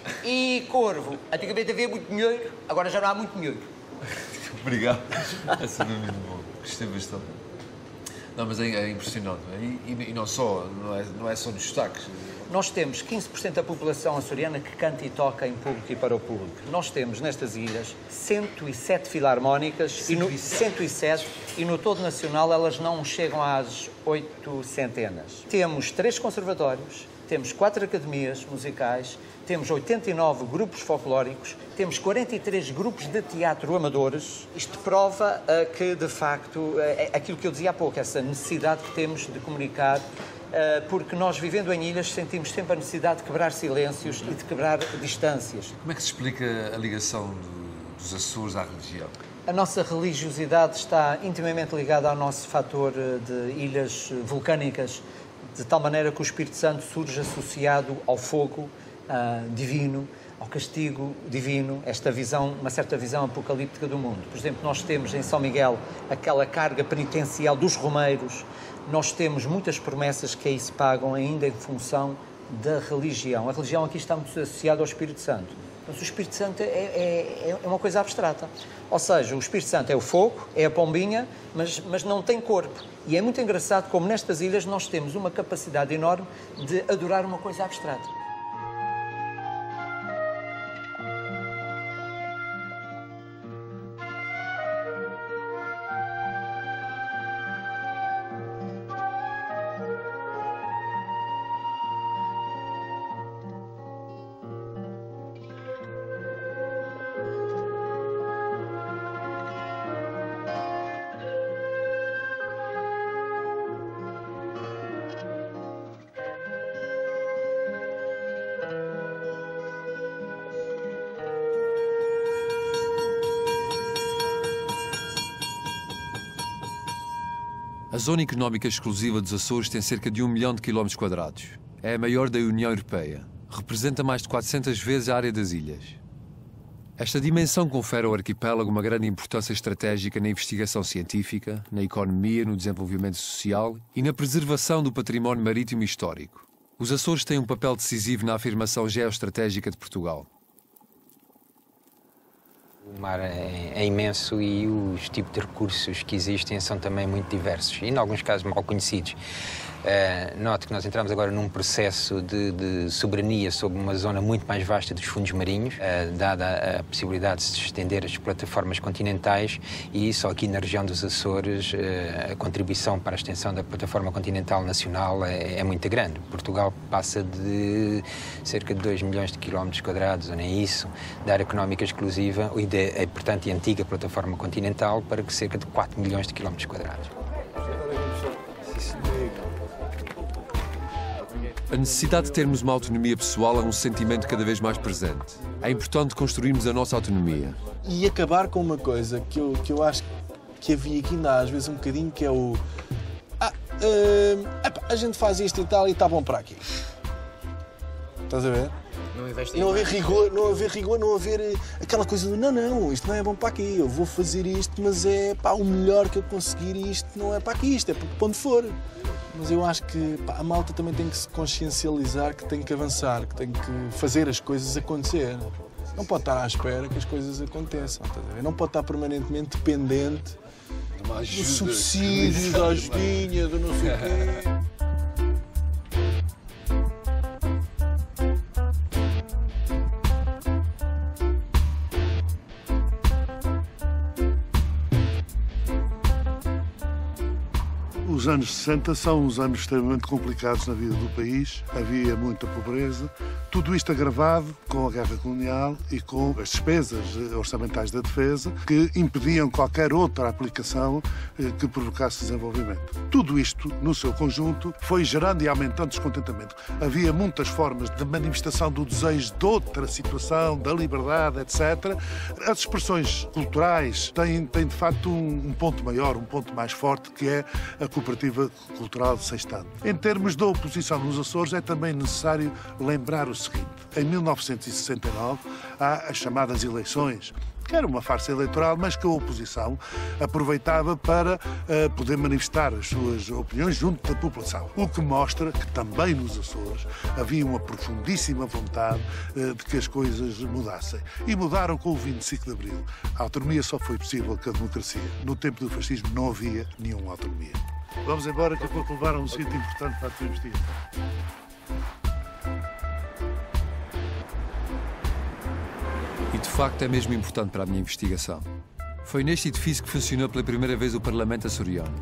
S21: E Corvo, antigamente havia muito dinheiro, agora já não há muito dinheiro.
S1: Obrigado. Essa foi muito bom. Gostei bastante. Não, mas é, é impressionante. E, e, e não só, não é, não é só nos sotaques.
S21: Nós temos quinze por cento da população açoriana que canta e toca em público e para o público. Nós temos nestas ilhas cento e sete filarmónicas, e no, cento e sete, e no todo nacional elas não chegam às oito centenas. Temos três conservatórios, temos quatro academias musicais, temos oitenta e nove grupos folclóricos, temos quarenta e três grupos de teatro amadores. Isto prova uh, que, de facto, uh, é aquilo que eu dizia há pouco, essa necessidade que temos de comunicar, uh, porque nós, vivendo em ilhas, sentimos sempre a necessidade de quebrar silêncios e de quebrar distâncias.
S1: Como é que se explica a ligação do, dos Açores à religião?
S21: A nossa religiosidade está intimamente ligada ao nosso fator de ilhas vulcânicas, de tal maneira que o Espírito Santo surge associado ao fogo Uh, divino, ao castigo divino, esta visão, uma certa visão apocalíptica do mundo. Por exemplo, nós temos em São Miguel aquela carga penitencial dos romeiros, nós temos muitas promessas que aí se pagam ainda em função da religião. A religião aqui está muito associada ao Espírito Santo. Mas o Espírito Santo é, é, é uma coisa abstrata. Ou seja, o Espírito Santo é o fogo, é a pombinha, mas, mas não tem corpo. E é muito engraçado como nestas ilhas nós temos uma capacidade enorme de adorar uma coisa abstrata.
S1: A Zona Económica Exclusiva dos Açores tem cerca de um milhão de quilómetros quadrados. É a maior da União Europeia. Representa mais de quatrocentas vezes a área das ilhas. Esta dimensão confere ao arquipélago uma grande importância estratégica na investigação científica, na economia, no desenvolvimento social e na preservação do património marítimo e histórico. Os Açores têm um papel decisivo na afirmação geoestratégica de Portugal.
S3: O mar é, é imenso e os tipos de recursos que existem são também muito diversos e, em alguns casos, mal conhecidos. Uh, note que nós entramos agora num processo de, de soberania sobre uma zona muito mais vasta dos fundos marinhos, uh, dada a possibilidade de se estender as plataformas continentais, e só aqui na região dos Açores uh, a contribuição para a extensão da plataforma continental nacional é, é muito grande. Portugal passa de cerca de dois milhões de quilómetros quadrados, ou nem isso, da área económica exclusiva, e da, portanto, e antiga plataforma continental, para cerca de quatro milhões de quilómetros quadrados.
S1: A necessidade de termos uma autonomia pessoal é um sentimento cada vez mais presente. É importante construirmos a nossa autonomia.
S22: E acabar com uma coisa que eu, que eu acho que havia aqui ainda às vezes um bocadinho, que é o... Ah, uh, epa, a gente faz isto e tal e está bom para aqui. Estás a ver?
S3: Não investe
S22: Não haver rigor, não haver rigor, não haver aquela coisa do não, não, isto não é bom para aqui, eu vou fazer isto, mas é pá, o melhor que eu conseguir, isto não é para aqui, isto é para onde for. Mas eu acho que pá, a malta também tem que se consciencializar, que tem que avançar, que tem que fazer as coisas acontecer. Não pode estar à espera que as coisas aconteçam, estás a ver? Não pode estar permanentemente dependente dos subsídios, da ajudinha, do não sei o quê.
S23: Os anos sessenta são uns anos extremamente complicados na vida do país. Havia muita pobreza. Tudo isto agravado com a guerra colonial e com as despesas orçamentais da defesa, que impediam qualquer outra aplicação que provocasse desenvolvimento. Tudo isto, no seu conjunto, foi gerando e aumentando descontentamento. Havia muitas formas de manifestação do desejo de outra situação, da liberdade, etcétera. As expressões culturais têm, têm de facto, um, um ponto maior, um ponto mais forte, que é a Cooperativa Cultural de Sextante. Em termos da oposição nos Açores, é também necessário lembrar o seguinte. Em mil novecentos e sessenta e nove, há as chamadas eleições, que era uma farsa eleitoral, mas que a oposição aproveitava para uh, poder manifestar as suas opiniões junto da população. O que mostra que também nos Açores havia uma profundíssima vontade uh, de que as coisas mudassem. E mudaram com o vinte e cinco de Abril. A autonomia só foi possível com a democracia. No tempo do fascismo não havia nenhuma autonomia. Vamos embora, que eu vou levar a um sítio importante para a tua investigação.
S1: E de facto é mesmo importante para a minha investigação. Foi neste edifício que funcionou pela primeira vez o Parlamento açoriano.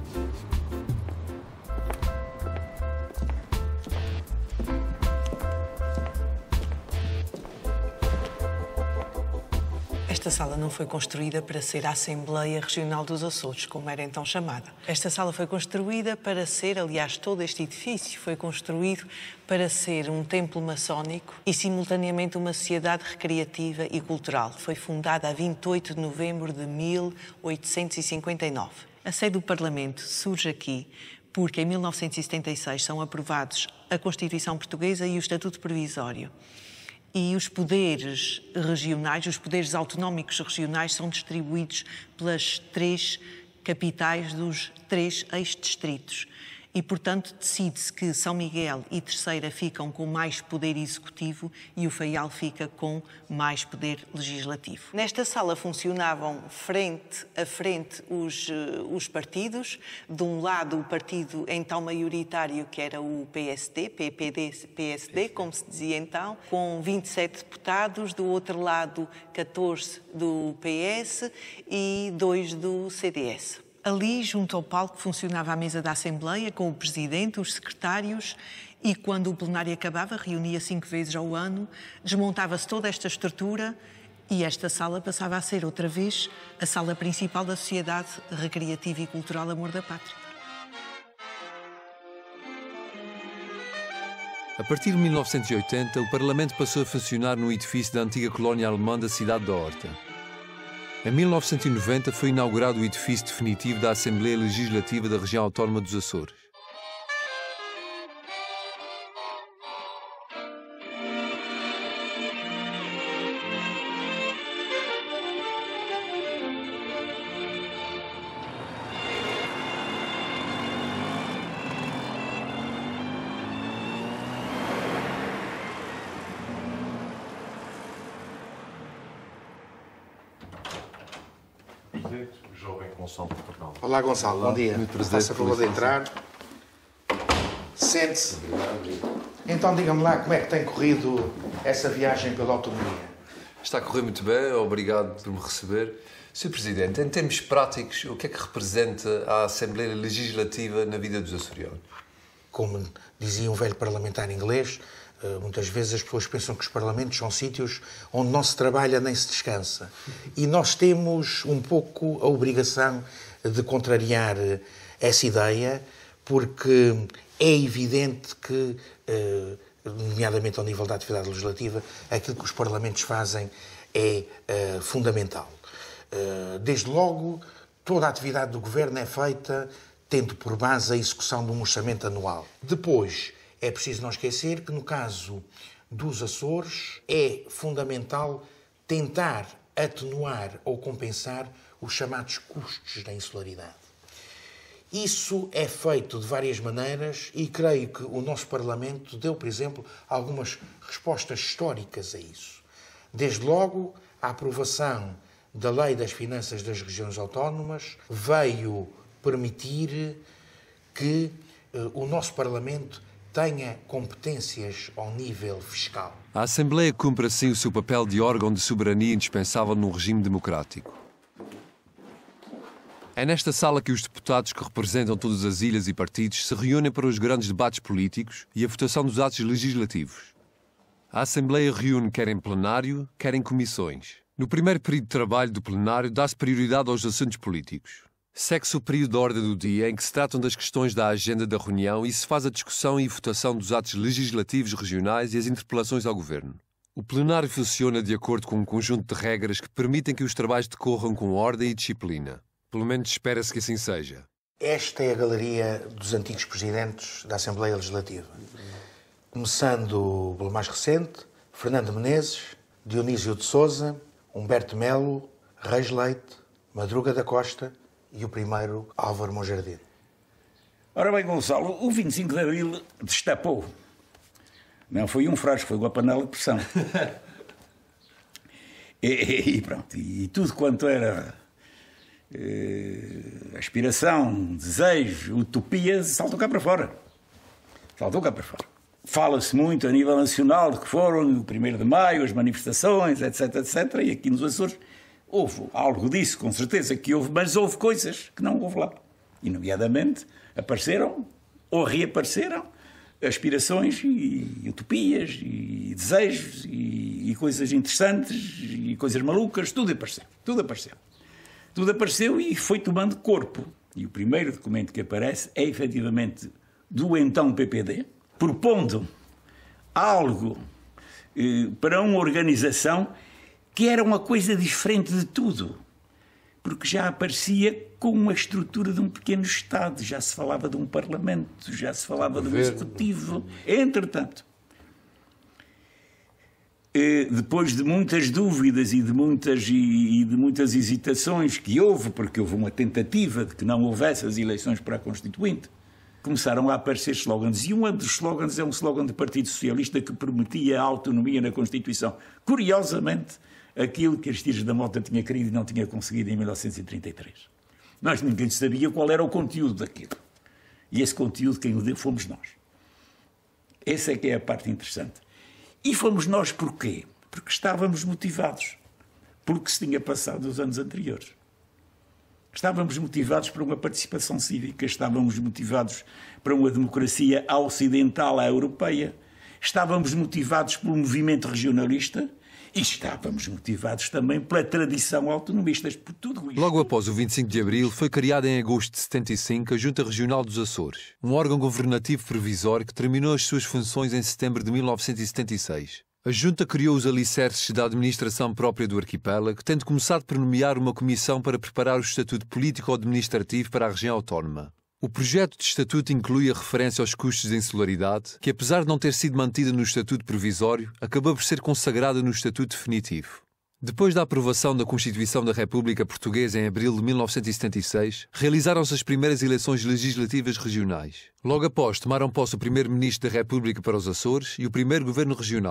S24: Esta sala não foi construída para ser a Assembleia Regional dos Açores, como era então chamada. Esta sala foi construída para ser, aliás, todo este edifício foi construído para ser um templo maçónico e, simultaneamente, uma sociedade recreativa e cultural. Foi fundada a vinte e oito de novembro de mil oitocentos e cinquenta e nove. A sede do Parlamento surge aqui porque, em mil novecentos e setenta e seis, são aprovados a Constituição Portuguesa e o Estatuto Provisório. E os poderes regionais, os poderes autonómicos regionais são distribuídos pelas três capitais dos três ex-distritos. E, portanto, decide-se que São Miguel e Terceira ficam com mais poder executivo e o Faial fica com mais poder legislativo. Nesta sala funcionavam frente a frente os, os partidos. De um lado, o partido então maioritário, que era o P S D, P P D, P S D, como se dizia então, com vinte e sete deputados. Do outro lado, catorze do P S e dois do C D S. Ali, junto ao palco, funcionava a mesa da Assembleia, com o Presidente, os secretários, e quando o plenário acabava, reunia cinco vezes ao ano, desmontava-se toda esta estrutura e esta sala passava a ser, outra vez, a sala principal da Sociedade Recreativa e Cultural Amor da Pátria.
S1: A partir de mil novecentos e oitenta, o Parlamento passou a funcionar no edifício da antiga colónia alemã da cidade da Horta. Em mil novecentos e noventa foi inaugurado o edifício definitivo da Assembleia Legislativa da Região Autónoma dos Açores.
S4: Presidente, o jovem Gonçalo de Portugal.
S5: Olá, Gonçalo,
S4: Olá,
S5: bom dia.
S4: muito prazer.
S5: Faça favor de entrar. Sente-se. Então, diga-me lá como é que tem corrido essa viagem pela autonomia.
S1: Está a correr muito bem, obrigado por me receber. senhor Presidente, em termos práticos, o que é que representa a Assembleia Legislativa na vida dos açorianos?
S5: Como dizia um velho parlamentar inglês, muitas vezes as pessoas pensam que os parlamentos são sítios onde não se trabalha nem se descansa. E nós temos um pouco a obrigação de contrariar essa ideia, porque é evidente que, nomeadamente ao nível da atividade legislativa, aquilo que os parlamentos fazem é fundamental. Desde logo, toda a atividade do governo é feita tendo por base a execução de um orçamento anual. Depois, é preciso não esquecer que, no caso dos Açores, é fundamental tentar atenuar ou compensar os chamados custos da insularidade. Isso é feito de várias maneiras e creio que o nosso Parlamento deu, por exemplo, algumas respostas históricas a isso. Desde logo, a aprovação da Lei das Finanças das Regiões Autónomas veio permitir que uh, o nosso Parlamento tenha competências ao nível fiscal.
S1: A Assembleia cumpre assim o seu papel de órgão de soberania indispensável num regime democrático. É nesta sala que os deputados que representam todas as ilhas e partidos se reúnem para os grandes debates políticos e a votação dos atos legislativos. A Assembleia reúne quer em plenário, quer em comissões. No primeiro período de trabalho do plenário dá-se prioridade aos assuntos políticos. Segue-se o período da ordem do dia em que se tratam das questões da agenda da reunião e se faz a discussão e votação dos atos legislativos regionais e as interpelações ao Governo. O plenário funciona de acordo com um conjunto de regras que permitem que os trabalhos decorram com ordem e disciplina. Pelo menos espera-se que assim seja.
S5: Esta é a galeria dos antigos presidentes da Assembleia Legislativa. Começando pelo mais recente, Fernando Menezes, Dionísio de Sousa, Humberto Melo, Reis Leite, Madruga da Costa e o primeiro, Álvaro Monjardim.
S9: Ora bem, Gonçalo, o vinte e cinco de Abril destapou. Não foi um frasco, foi uma panela de pressão. e, e pronto, e tudo quanto era eh, aspiração, desejo, utopia, saltou cá para fora. Saltou cá para fora. Fala-se muito a nível nacional de que foram o primeiro de maio, as manifestações, etc, etcétera. E aqui nos Açores houve algo disso, com certeza que houve, mas houve coisas que não houve lá. E, nomeadamente, apareceram ou reapareceram aspirações e utopias e desejos e, e coisas interessantes e coisas malucas, tudo apareceu, tudo apareceu. Tudo apareceu e foi tomando corpo. E o primeiro documento que aparece é, efetivamente, do então P P D, propondo algo eh, para uma organização que era uma coisa diferente de tudo, porque já aparecia com uma estrutura de um pequeno Estado, já se falava de um Parlamento, já se falava de um Executivo. Entretanto, eh, depois de muitas dúvidas e de muitas, e, e de muitas hesitações que houve, porque houve uma tentativa de que não houvesse as eleições para a Constituinte, começaram a aparecer slogans, e um dos slogans é um slogan do Partido Socialista que prometia a autonomia na Constituição. Curiosamente, aquilo que Aristides da Mota tinha querido e não tinha conseguido em mil novecentos e trinta e três. Mas ninguém sabia qual era o conteúdo daquilo. E esse conteúdo, quem o deu, fomos nós. Essa é que é a parte interessante. E fomos nós porquê? Porque estávamos motivados. Porque se tinha passado os anos anteriores. Estávamos motivados para uma participação cívica, estávamos motivados para uma democracia ocidental à europeia, estávamos motivados pelo movimento regionalista e estávamos motivados também pela tradição autonomista, por tudo isto.
S1: Logo após o vinte e cinco de Abril, foi criada em agosto de setenta e cinco a Junta Regional dos Açores, um órgão governativo provisório que terminou as suas funções em setembro de mil novecentos e setenta e seis. A Junta criou os alicerces da administração própria do arquipélago, tendo começado por nomear uma comissão para preparar o estatuto político-administrativo para a região autónoma. O projeto de estatuto inclui a referência aos custos de insularidade, que apesar de não ter sido mantida no estatuto provisório, acabou por ser consagrada no estatuto definitivo. Depois da aprovação da Constituição da República Portuguesa em abril de mil novecentos e setenta e seis, realizaram-se as primeiras eleições legislativas regionais. Logo após, tomaram posse o primeiro-ministro da República para os Açores e o primeiro governo regional.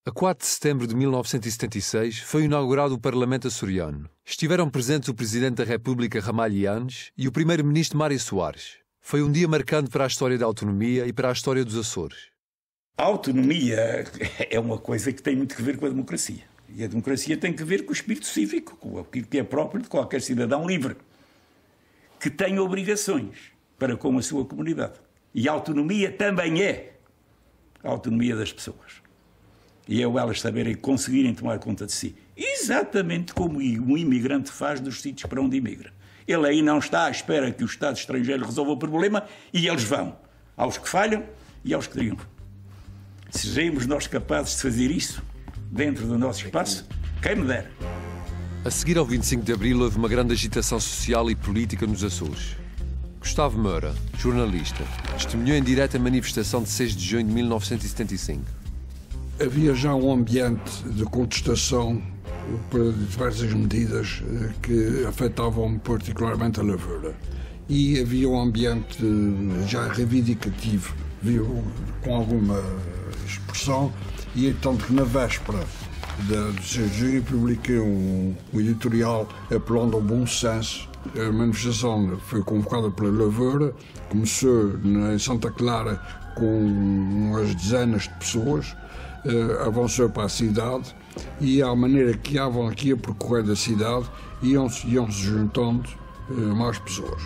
S1: A quatro de setembro de mil novecentos e setenta e seis foi inaugurado o Parlamento açoriano. Estiveram presentes o Presidente da República Ramalho Eanes e o Primeiro-Ministro Mário Soares. Foi um dia marcante para a história da autonomia e para a história dos Açores.
S9: A autonomia é uma coisa que tem muito a ver com a democracia. E a democracia tem que ver com o espírito cívico, com aquilo que é próprio de qualquer cidadão livre, que tem obrigações para com a sua comunidade. E a autonomia também é a autonomia das pessoas. E é o elas saberem conseguirem tomar conta de si. Exatamente como um imigrante faz dos sítios para onde imigra. Ele aí não está à espera que o Estado estrangeiro resolva o problema e eles vão. Aos que falham e aos que triunfam. Sejamos nós capazes de fazer isso dentro do nosso espaço, quem me dera.
S1: A seguir ao vinte e cinco de Abril houve uma grande agitação social e política nos Açores. Gustavo Moura, jornalista, testemunhou em direto a manifestação de seis de junho de mil novecentos e setenta e cinco.
S11: Havia já um ambiente de contestação para diversas medidas que afetavam particularmente a lavoura. E havia um ambiente já reivindicativo, com alguma expressão, e tanto que na véspera de seis de junho publiquei um, um editorial apelando ao bom senso. A manifestação foi convocada pela lavoura, começou em Santa Clara com umas dezenas de pessoas, Uh, avançou para a cidade e à maneira que iam aqui a percorrer da cidade iam-se iam -se juntando uh, mais pessoas.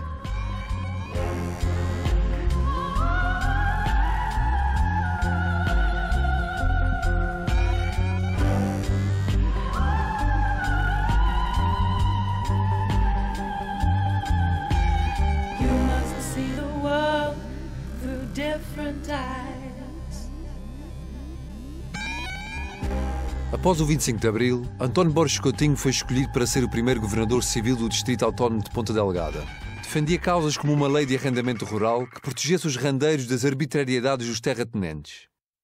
S12: You must see the world through different eyes.
S1: Após o vinte e cinco de Abril, António Borges Coutinho foi escolhido para ser o primeiro governador civil do Distrito Autónomo de Ponta Delgada. Defendia causas como uma lei de arrendamento rural que protegesse os rendeiros das arbitrariedades dos terratenentes.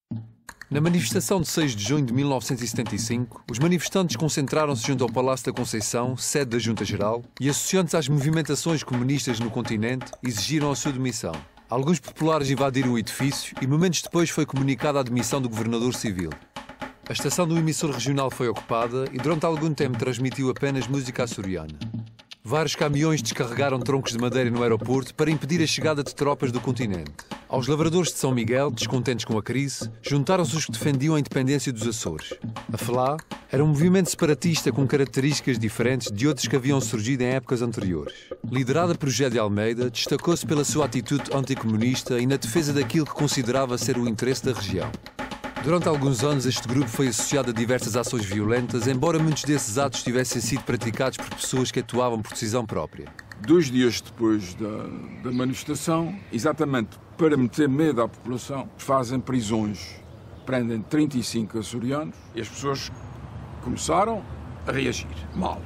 S1: Na manifestação de seis de junho de mil novecentos e setenta e cinco, os manifestantes concentraram-se junto ao Palácio da Conceição, sede da Junta Geral, e associando-se às movimentações comunistas no continente, exigiram a sua demissão. Alguns populares invadiram o edifício e momentos depois foi comunicada a demissão do governador civil. A estação do emissor regional foi ocupada e durante algum tempo transmitiu apenas música açoriana. Vários caminhões descarregaram troncos de madeira no aeroporto para impedir a chegada de tropas do continente. Aos lavradores de São Miguel, descontentes com a crise, juntaram-se os que defendiam a independência dos Açores. A F L A era um movimento separatista com características diferentes de outros que haviam surgido em épocas anteriores. Liderada por José de Almeida, destacou-se pela sua atitude anticomunista e na defesa daquilo que considerava ser o interesse da região. Durante alguns anos, este grupo foi associado a diversas ações violentas, embora muitos desses atos tivessem sido praticados por pessoas que atuavam por decisão própria.
S11: Dois dias depois da, da manifestação, exatamente para meter medo à população, fazem prisões. Prendem trinta e cinco açorianos e as pessoas começaram a reagir mal.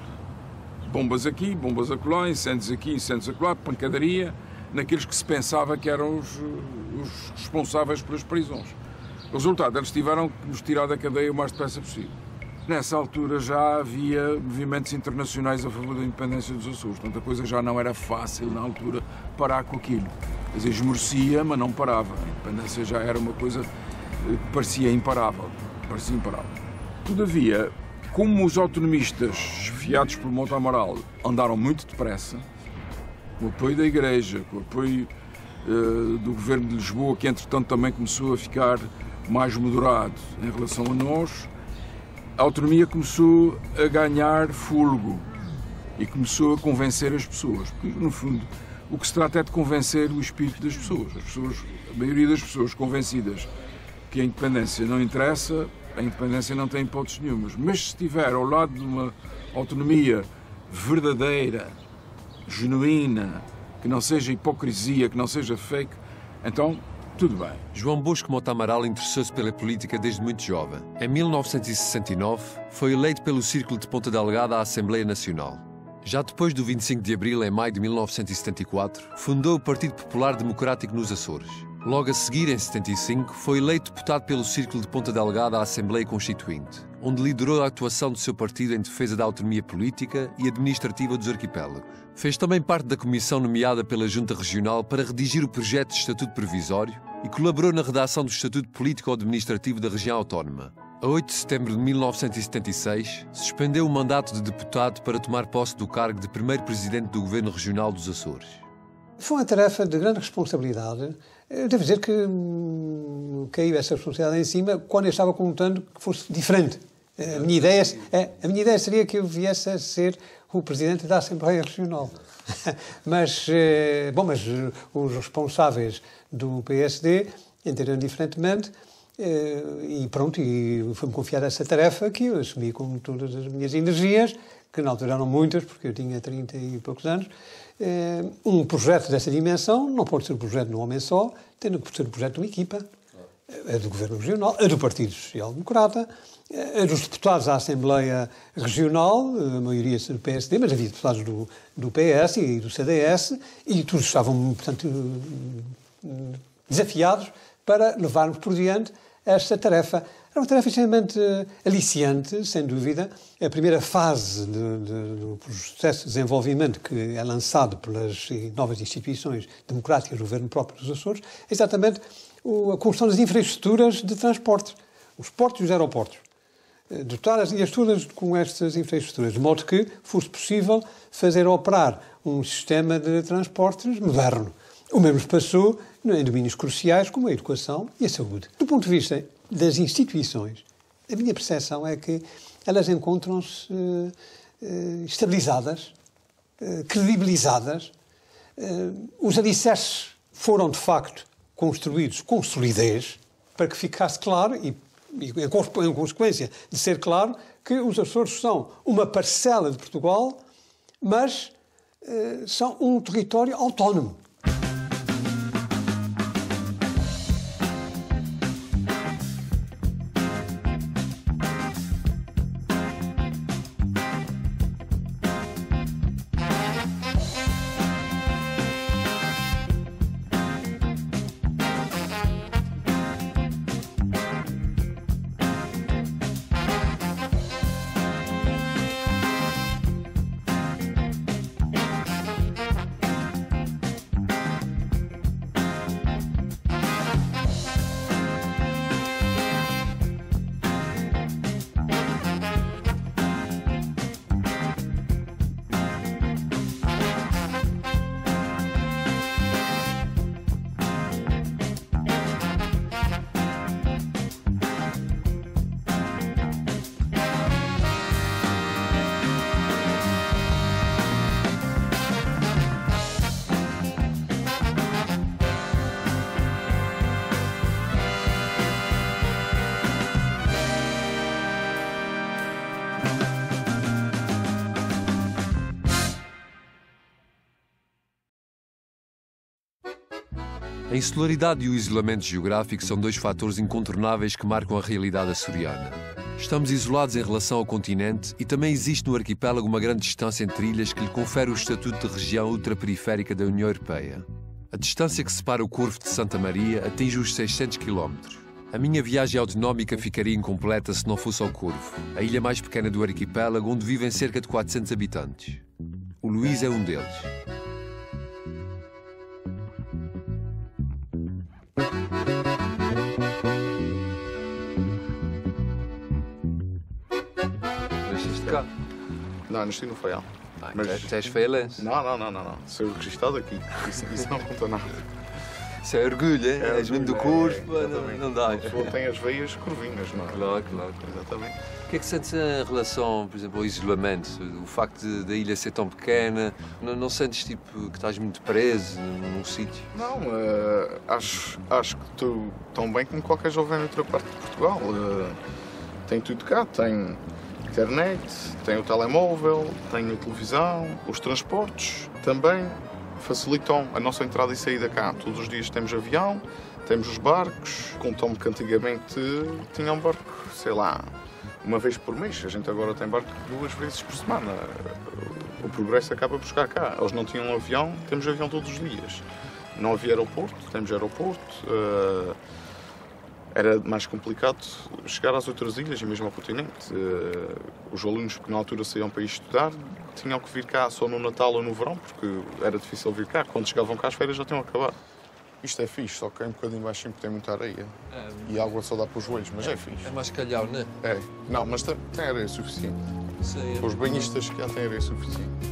S11: Bombas aqui, bombas acolá, incêndios aqui, incêndios acolá, pancadaria, naqueles que se pensava que eram os, os responsáveis pelas prisões. O resultado, eles tiveram que nos tirar da cadeia o mais depressa possível. Nessa altura já havia movimentos internacionais a favor da independência dos Açores, portanto a coisa já não era fácil na altura parar com aquilo. Quer dizer, esmorecia, mas não parava. A independência já era uma coisa que parecia imparável. Parecia imparável. Todavia, como os autonomistas, esfiados pelo Monte Amaral, andaram muito depressa, com o apoio da Igreja, com o apoio uh, do Governo de Lisboa, que entretanto também começou a ficar mais moderado em relação a nós, a autonomia começou a ganhar fôlego e começou a convencer as pessoas. Porque, no fundo, o que se trata é de convencer o espírito das pessoas. As pessoas, a maioria das pessoas convencidas que a independência não interessa, a independência não tem hipóteses nenhumas. Mas se estiver ao lado de uma autonomia verdadeira, genuína, que não seja hipocrisia, que não seja fake, então tudo bem.
S1: João Bosco Mota Amaral interessou-se pela política desde muito jovem. Em mil novecentos e sessenta e nove, foi eleito pelo Círculo de Ponta Delgada à Assembleia Nacional. Já depois do vinte e cinco de Abril, em maio de mil novecentos e setenta e quatro, fundou o Partido Popular Democrático nos Açores. Logo a seguir, em setenta e cinco, foi eleito deputado pelo Círculo de Ponta Delgada à Assembleia Constituinte, onde liderou a atuação do seu partido em defesa da autonomia política e administrativa dos arquipélagos. Fez também parte da comissão nomeada pela Junta Regional para redigir o projeto de Estatuto Provisório e colaborou na redação do Estatuto Político-Administrativo da região autónoma. A oito de setembro de mil novecentos e setenta e seis, suspendeu o mandato de deputado para tomar posse do cargo de primeiro presidente do Governo Regional dos Açores.
S7: Foi uma tarefa de grande responsabilidade. Eu devo dizer que hum, caiu essa responsabilidade em cima quando eu estava contando que fosse diferente. A minha ideia, a minha ideia seria que eu viesse a ser o presidente da Assembleia Regional. Mas, bom, mas os responsáveis do P S D entenderam diferentemente e pronto, e foi-me confiada essa tarefa que eu assumi com todas as minhas energias, que na altura eram muitas, porque eu tinha trinta e poucos anos. Um projeto dessa dimensão não pode ser um projeto de um homem só, tem que ser um projeto de uma equipa, a do Governo Regional, a do Partido Social Democrata, a dos deputados da Assembleia Regional, a maioria do P S D, mas havia deputados do, do P S e do C D S, e todos estavam, portanto, desafiados para levarmos por diante esta tarefa. Era uma tarefa extremamente aliciante, sem dúvida. A primeira fase de, de, do processo de desenvolvimento que é lançado pelas novas instituições democráticas do governo próprio dos Açores é exatamente a construção das infraestruturas de transporte, os portos e os aeroportos. Dotar as ilhas todas com estas infraestruturas, de modo que fosse possível fazer operar um sistema de transportes moderno. O mesmo se passou em domínios cruciais como a educação e a saúde. Do ponto de vista das instituições, a minha percepção é que elas encontram-se uh, uh, estabilizadas, uh, credibilizadas. Uh, os alicerces foram, de facto, construídos com solidez, para que ficasse claro, e, e em consequência de ser claro, que os Açores são uma parcela de Portugal, mas uh, são um território autónomo.
S1: A insularidade e o isolamento geográfico são dois fatores incontornáveis que marcam a realidade açoriana. Estamos isolados em relação ao continente e também existe no arquipélago uma grande distância entre ilhas que lhe confere o estatuto de região ultraperiférica da União Europeia. A distância que separa o Corvo de Santa Maria atinge os seiscentos quilómetros. A minha viagem autonómica ficaria incompleta se não fosse ao Corvo, a ilha mais pequena do arquipélago, onde vivem cerca de quatrocentos habitantes. O Luís é um deles. Cá.
S13: Não, nasci no Faial.
S1: Ah, mas tu és faialense?
S13: Não, não, não, não, não. Sou registado aqui. Isso, isso não conta nada.
S1: Isso é orgulho, é? é és mesmo do Corvo, é, não, não dá.
S13: O tem as veias corvinhas, não é?
S1: Claro, claro.
S13: Exatamente.
S1: O que é que sentes em relação, por exemplo, ao isolamento? O facto de, da ilha ser tão pequena, não, não sentes tipo que estás muito preso num, num sítio?
S13: Não, uh, acho, acho que estou tão bem como qualquer jovem em outra parte de Portugal. Uh, tem tudo cá, tem internet, tem o telemóvel, tem a televisão, os transportes também facilitam a nossa entrada e saída cá. Todos os dias temos avião, temos os barcos. Contam-me que antigamente tinha um barco, sei lá, uma vez por mês. A gente agora tem barco duas vezes por semana. O progresso acaba por chegar cá. Eles não tinham um avião, temos avião todos os dias. Não havia aeroporto, temos aeroporto. Uh, Era mais complicado chegar às outras ilhas e mesmo ao continente. Uh, os alunos que na altura saíam para ir estudar tinham que vir cá só no Natal ou no verão, porque era difícil vir cá. Quando chegavam cá as férias já tinham acabado. Isto é fixe, só que é um bocadinho baixinho porque tem muita areia. É, e a água só dá para os joelhos, mas é, é fixe.
S2: É mais calhau, não é?
S13: É. Não, mas tem, tem areia suficiente. Sim, é. Os banhistas que já têm areia suficiente.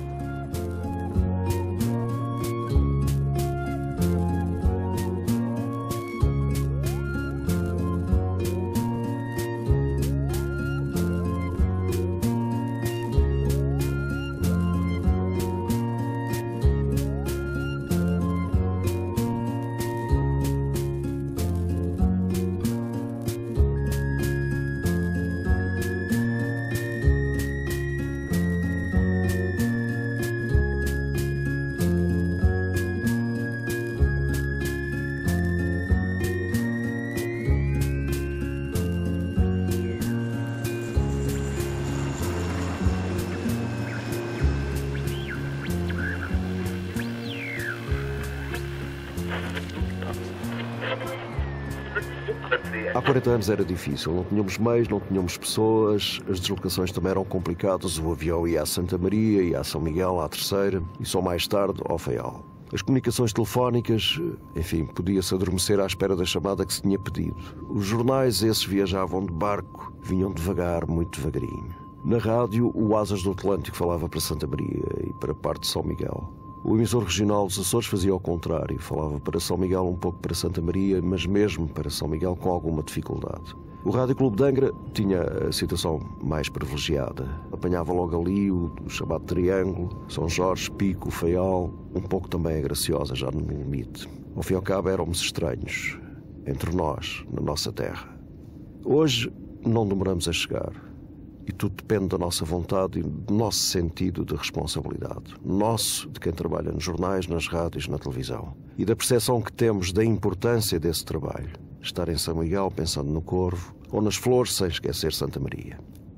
S6: Há quarenta anos era difícil, não tínhamos meios, não tínhamos pessoas, as deslocações também eram complicadas, o avião ia a Santa Maria, ia a São Miguel, à Terceira, e só mais tarde ao Faial. As comunicações telefónicas, enfim, podia-se adormecer à espera da chamada que se tinha pedido. Os jornais, esses viajavam de barco, vinham devagar, muito devagarinho. Na rádio, o Asas do Atlântico falava para Santa Maria e para parte de São Miguel. O emissor regional dos Açores fazia ao contrário, falava para São Miguel, um pouco para Santa Maria, mas mesmo para São Miguel com alguma dificuldade. O Rádio Clube de Angra tinha a situação mais privilegiada. Apanhava logo ali o, o chamado Triângulo, São Jorge, Pico, Faial, um pouco também a Graciosa, já no limite. Ao fim e ao cabo éramos estranhos, entre nós, na nossa terra. Hoje não demoramos a chegar. E tudo depende da nossa vontade e do nosso sentido de responsabilidade. Nosso, de quem trabalha nos jornais, nas rádios, na televisão. E da percepção que temos da importância desse trabalho. Estar em São Miguel pensando no Corvo, ou nas flores, sem esquecer Santa Maria.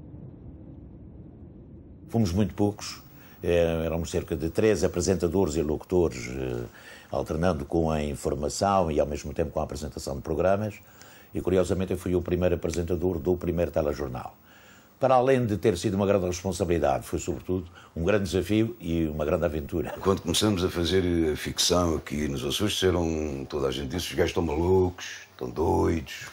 S10: Fomos muito poucos. Éramos cerca de três apresentadores e locutores, alternando com a informação e ao mesmo tempo com a apresentação de programas. E curiosamente eu fui o primeiro apresentador do primeiro telejornal. Para além de ter sido uma grande responsabilidade, foi sobretudo um grande desafio e uma grande aventura.
S14: Quando começamos a fazer a ficção aqui nos Açores, disseram, toda a gente disse, os gajos estão malucos, estão doidos,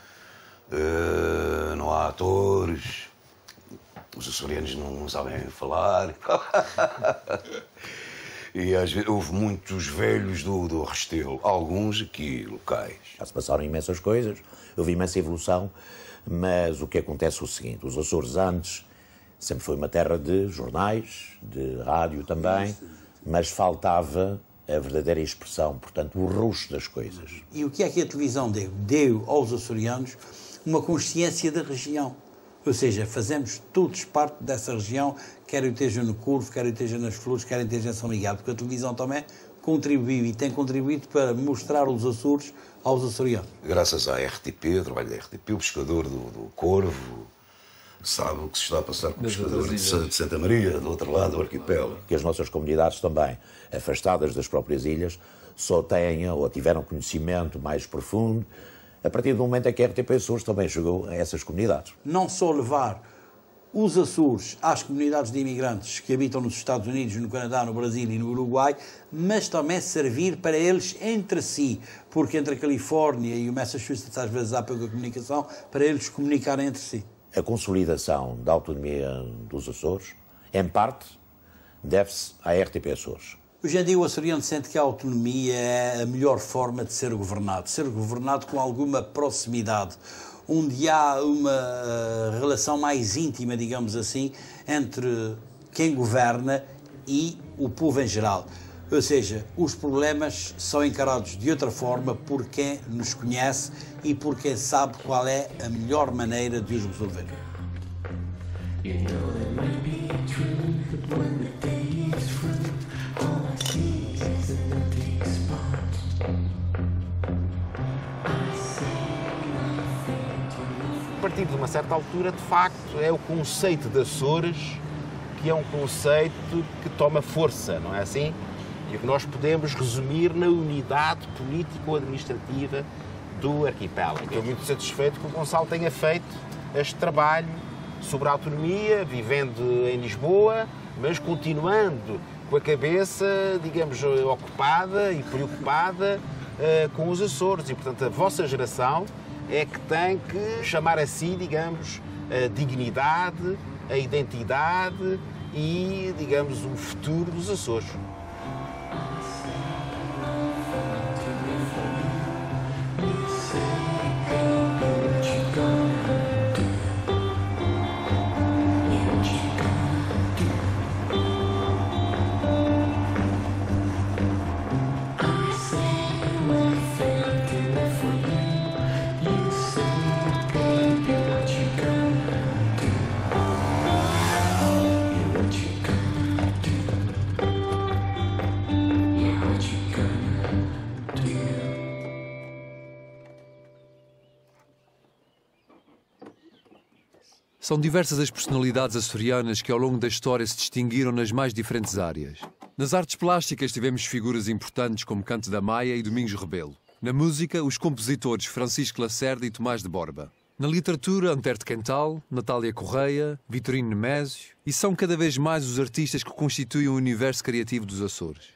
S14: uh, não há atores, os açorianos não sabem falar. E às vezes houve muitos velhos do, do Restelo, alguns aqui locais.
S10: Já se passaram imensas coisas, houve imensa evolução. Mas o que acontece é o seguinte, os Açores antes sempre foi uma terra de jornais, de rádio também, mas faltava a verdadeira expressão, portanto, o rosto das coisas.
S15: E o que é que a televisão deu? Deu aos açorianos uma consciência da região. Ou seja, fazemos todos parte dessa região, quer esteja no Corvo, quer esteja nas Flores, quer esteja em São Miguel, porque a televisão também contribuiu e tem contribuído para mostrar os Açores aos açorianos.
S14: Graças à R T P, o trabalho da R T P, o pescador do, do Corvo sabe o que se está a passar com o pescador de, de Santa Maria, do outro lado do arquipélago.
S10: Que as nossas comunidades também, afastadas das próprias ilhas, só têm ou tiveram conhecimento mais profundo a partir do momento em que a R T P Açores também chegou a essas comunidades.
S15: Não só levar os Açores às comunidades de imigrantes que habitam nos Estados Unidos, no Canadá, no Brasil e no Uruguai, mas também servir para eles entre si, porque entre a Califórnia e o Massachusetts às vezes há pouca comunicação, para eles comunicarem entre si.
S10: A consolidação da autonomia dos Açores, em parte, deve-se à R T P Açores.
S15: Hoje em dia o açoriano sente que a autonomia é a melhor forma de ser governado, ser governado com alguma proximidade, onde há uma relação mais íntima, digamos assim, entre quem governa e o povo em geral. Ou seja, os problemas são encarados de outra forma por quem nos conhece e por quem sabe qual é a melhor maneira de os resolver.
S25: A partir de uma certa altura, de facto, é o conceito de Açores que é um conceito que toma força, não é assim? E que nós podemos resumir na unidade político-administrativa do arquipélago. Estou muito satisfeito que o Gonçalo tenha feito este trabalho sobre a autonomia, vivendo em Lisboa, mas continuando com a cabeça, digamos, ocupada e preocupada uh, com os Açores. E, portanto, a vossa geração é que tem que chamar a si, digamos, a dignidade, a identidade e, digamos, o futuro dos Açores.
S1: São diversas as personalidades açorianas que ao longo da história se distinguiram nas mais diferentes áreas. Nas artes plásticas tivemos figuras importantes como Canto da Maia e Domingos Rebelo. Na música, os compositores Francisco Lacerda e Tomás de Borba. Na literatura, Antero de Quental, Natália Correia, Vitorino Nemésio. E são cada vez mais os artistas que constituem o universo criativo dos Açores.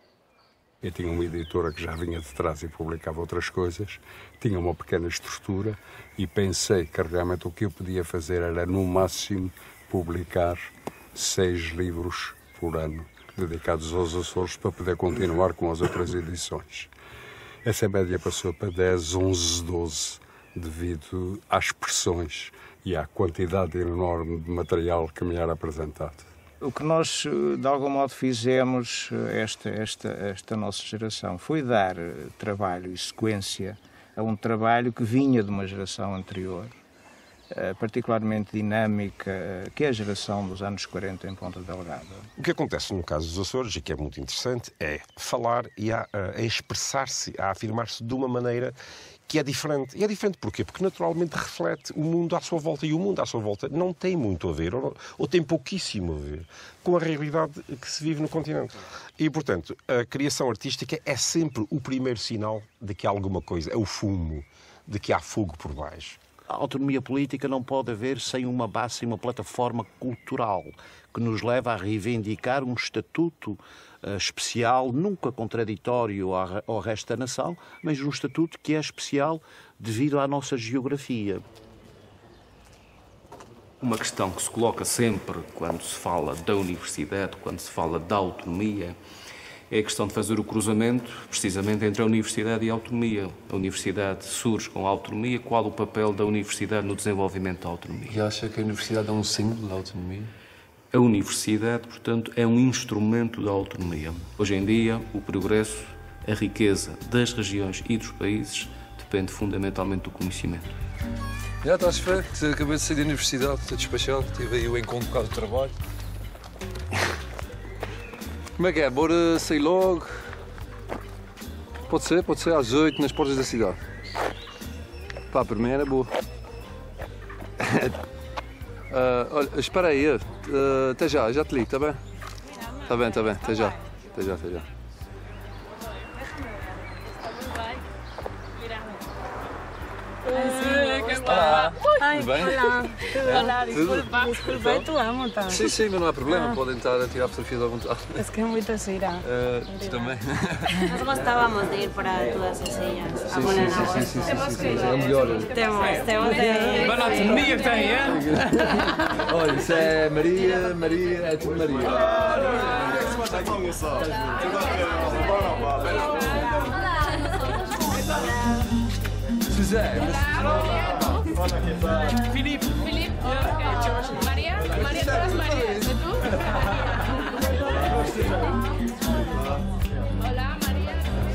S8: Eu tinha uma editora que já vinha de trás e publicava outras coisas, tinha uma pequena estrutura e pensei que realmente o que eu podia fazer era, no máximo, publicar seis livros por ano dedicados aos Açores para poder continuar com as outras edições. Essa média passou para dez, onze, doze, devido às pressões e à quantidade enorme de material que me era apresentado.
S16: O que nós, de algum modo, fizemos, esta, esta, esta nossa geração, foi dar trabalho e sequência a um trabalho que vinha de uma geração anterior, particularmente dinâmica, que é a geração dos anos quarenta em Ponta Delgada.
S17: O que acontece no caso dos Açores, e que é muito interessante, é falar e a, a expressar-se, a afirmar-se de uma maneira que é diferente. E é diferente porquê? Porque naturalmente reflete o mundo à sua volta, e o mundo à sua volta não tem muito a ver, ou, ou tem pouquíssimo a ver, com a realidade que se vive no continente. E, portanto, a criação artística é sempre o primeiro sinal de que há alguma coisa, é o fumo, de que há fogo por baixo.
S18: A autonomia política não pode haver sem uma base, sem uma plataforma cultural que nos leva a reivindicar um estatuto uh, especial, nunca contraditório ao, ao resto da nação, mas um estatuto que é especial devido à nossa geografia.
S19: Uma questão que se coloca sempre quando se fala da universidade, quando se fala da autonomia, é a questão de fazer o cruzamento, precisamente, entre a universidade e a autonomia. A universidade surge com a autonomia. Qual o papel da universidade no desenvolvimento da autonomia?
S1: E acha que a universidade é um símbolo da autonomia?
S19: A universidade, portanto, é um instrumento da autonomia. Hoje em dia, o progresso, a riqueza das regiões e dos países depende fundamentalmente do conhecimento.
S2: Já estás feito? Acabei de sair da universidade, estou despachado, tive aí o encontro por causa do trabalho. Como é que é? Bora sair logo? Pode ser, pode ser, às oito, nas portas da cidade. Pá, para mim era boa. uh, olha, espera aí, uh, até já, já te ligo, está bem? Está bem, está bem, até já. Até já, até já.
S26: Olá. Ai,
S2: Tudo bem?
S26: olá.
S2: É?
S26: Olá,
S2: Tudo?
S26: desculpa, desculpa, é tu amo, tá?
S2: Sim, sim, mas não há problema,
S26: Ah.
S2: podem estar a tirar fotografias à vontade.
S26: Es que es muy tosira.
S2: Uh, tu também?
S27: Nós gostávamos de ir para todas as ilhas.
S2: Sim, sim, sim, sim, sim, sim, sim, sim, é o melhor.
S27: Temos, temos de...
S2: Vai lá, autonomia que tem, é? Olha, isso é Maria, Maria, é tudo Maria. José,
S26: Filipe. Filipe. María. María, todas Marías. ¿Y tú? Hola, María.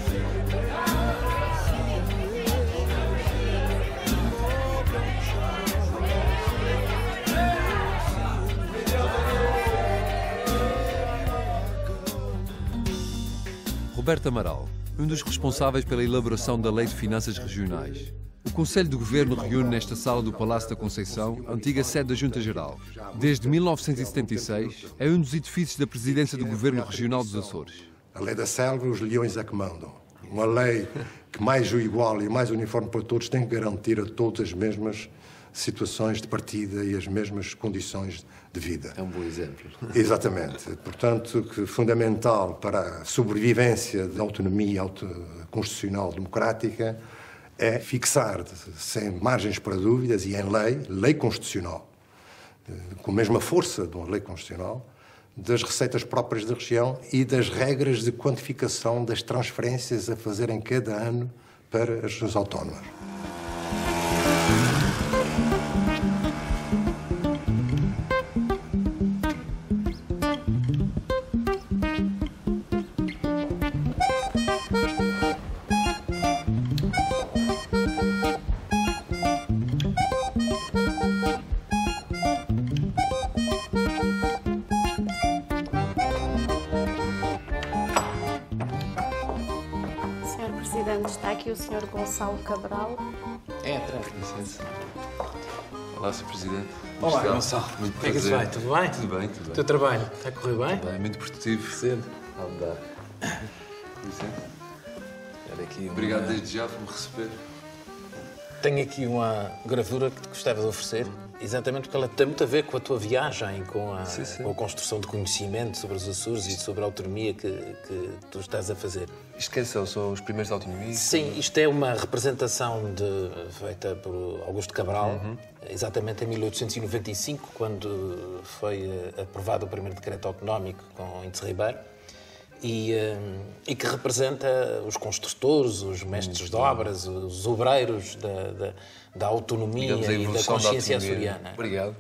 S1: Roberto Amaral, um dos responsáveis pela elaboração da Lei de Finanças Regionais. O Conselho de Governo reúne nesta sala do Palácio da Conceição, antiga sede da Junta Geral. Desde mil novecentos e setenta e seis, é um dos edifícios da Presidência do Governo Regional dos Açores.
S28: A lei da selva, os leões é que mandam. Uma lei que mais o igual e mais uniforme para todos tem que garantir a todos as mesmas situações de partida e as mesmas condições de vida.
S2: É um bom exemplo.
S28: Exatamente. Portanto, que fundamental para a sobrevivência da autonomia constitucional democrática é fixar, sem margens para dúvidas e em lei, lei constitucional, com a mesma força de uma lei constitucional, das receitas próprias da região e das regras de quantificação das transferências a fazer em cada ano para as regiões autónomas.
S3: Está aqui o senhor Gonçalo Cabral.
S2: Entra, licença. Olá, senhor Presidente.
S4: Olá, Gonçalo.
S2: Muito
S4: Como é que isso vai? Tudo bem?
S2: Tudo bem, tudo bem.
S4: O teu trabalho está a correr bem?
S2: Bem, muito produtivo.
S4: Cedo.
S2: A andar. Licença.
S4: Olha aqui uma...
S2: Obrigado desde já por me receber.
S4: Tenho aqui uma gravura que te gostava de oferecer, exatamente porque ela tem muito a ver com a tua viagem, com a,
S2: sim, sim.
S4: com a construção de conhecimento sobre os Açores e sobre a autonomia que, que tu estás a fazer.
S2: Isto quem são? São os primeiros autonomias?
S4: Sim, isto é uma representação de, feita por Augusto Cabral,
S2: uhum.
S4: exatamente em mil oitocentos e noventa e cinco, quando foi aprovado o primeiro decreto autonómico com Índice Ribeiro, e, e que representa os construtores, os mestres de obras, os obreiros da, da, da autonomia e da consciência açoriana.
S2: Obrigado.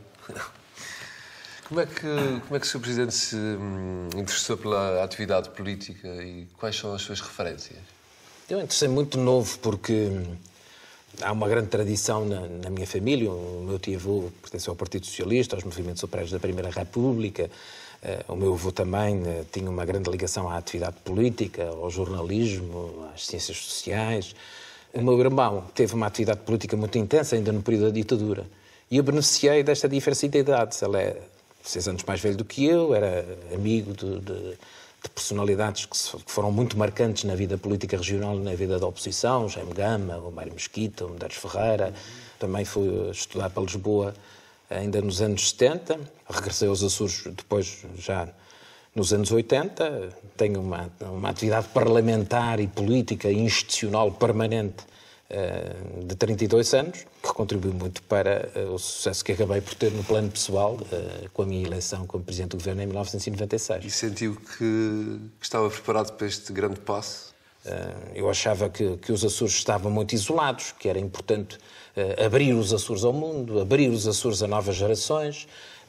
S2: Como é, que, como é que o senhor Presidente se hum, interessou pela atividade política e quais são as suas referências?
S4: Eu interessei muito novo porque há uma grande tradição na, na minha família. O meu tio-avô pertenceu ao Partido Socialista, aos movimentos operários da Primeira República. Uh, o meu avô também uh, tinha uma grande ligação à atividade política, ao jornalismo, às ciências sociais. O meu irmão teve uma atividade política muito intensa ainda no período da ditadura. E eu beneficiei desta diferença de idades. Ele é seis anos mais velho do que eu, era amigo de, de, de personalidades que, se, que foram muito marcantes na vida política regional e na vida da oposição, Jaime Gama, o Mário Mesquita, o Medeiros Ferreira. Também fui estudar para Lisboa ainda nos anos setenta, regressei aos Açores depois já nos anos oitenta, tenho uma, uma atividade parlamentar e política e institucional permanente uh, de trinta e dois anos, que contribuiu muito para uh, o sucesso que acabei por ter no plano pessoal, uh, com a minha eleição como Presidente do Governo em mil novecentos e noventa e seis.
S2: E sentiu que, que estava preparado para este grande passo?
S4: Uh, eu achava que, que os Açores estavam muito isolados, que era importante uh, abrir os Açores ao mundo, abrir os Açores a novas gerações,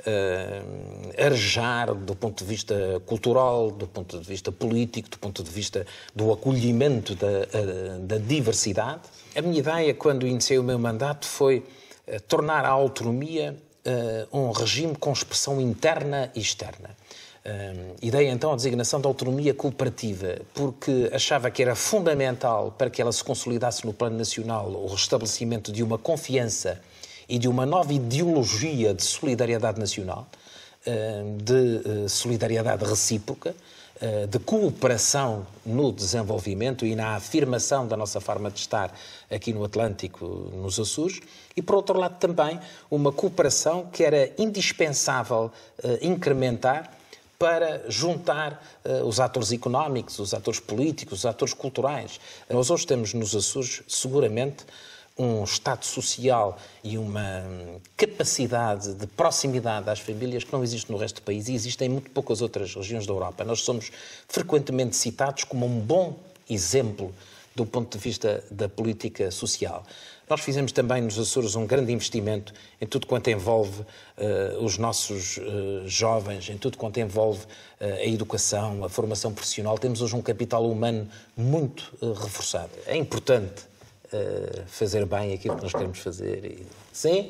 S4: uh, arejar do ponto de vista cultural, do ponto de vista político, do ponto de vista do acolhimento da, uh, da diversidade. A minha ideia, quando iniciei o meu mandato, foi uh, tornar a autonomia uh, um regime com expressão interna e externa. Uh, ideia então a designação da autonomia cooperativa, porque achava que era fundamental para que ela se consolidasse no plano nacional o restabelecimento de uma confiança e de uma nova ideologia de solidariedade nacional, uh, de uh, solidariedade recíproca, uh, de cooperação no desenvolvimento e na afirmação da nossa forma de estar aqui no Atlântico, nos Açores, e por outro lado também uma cooperação que era indispensável uh, incrementar para juntar uh, os atores económicos, os atores políticos, os atores culturais. Nós hoje temos nos Açores, seguramente, um estado social e uma capacidade de proximidade às famílias que não existe no resto do país e existe em muito poucas outras regiões da Europa. Nós somos frequentemente citados como um bom exemplo do ponto de vista da política social. Nós fizemos também nos Açores um grande investimento em tudo quanto envolve uh, os nossos uh, jovens, em tudo quanto envolve uh, a educação, a formação profissional. Temos hoje um capital humano muito uh, reforçado. É importante uh, fazer bem aquilo que nós queremos fazer. E... Sim?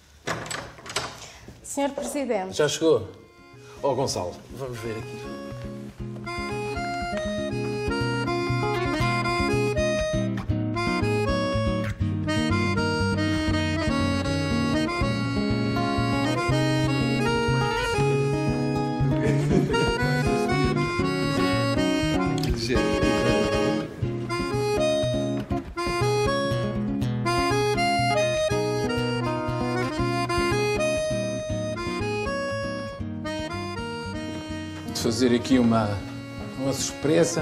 S3: senhor Presidente.
S4: Já chegou? Ó, Gonçalo, vamos ver aqui.
S5: fazer aqui uma, uma surpresa.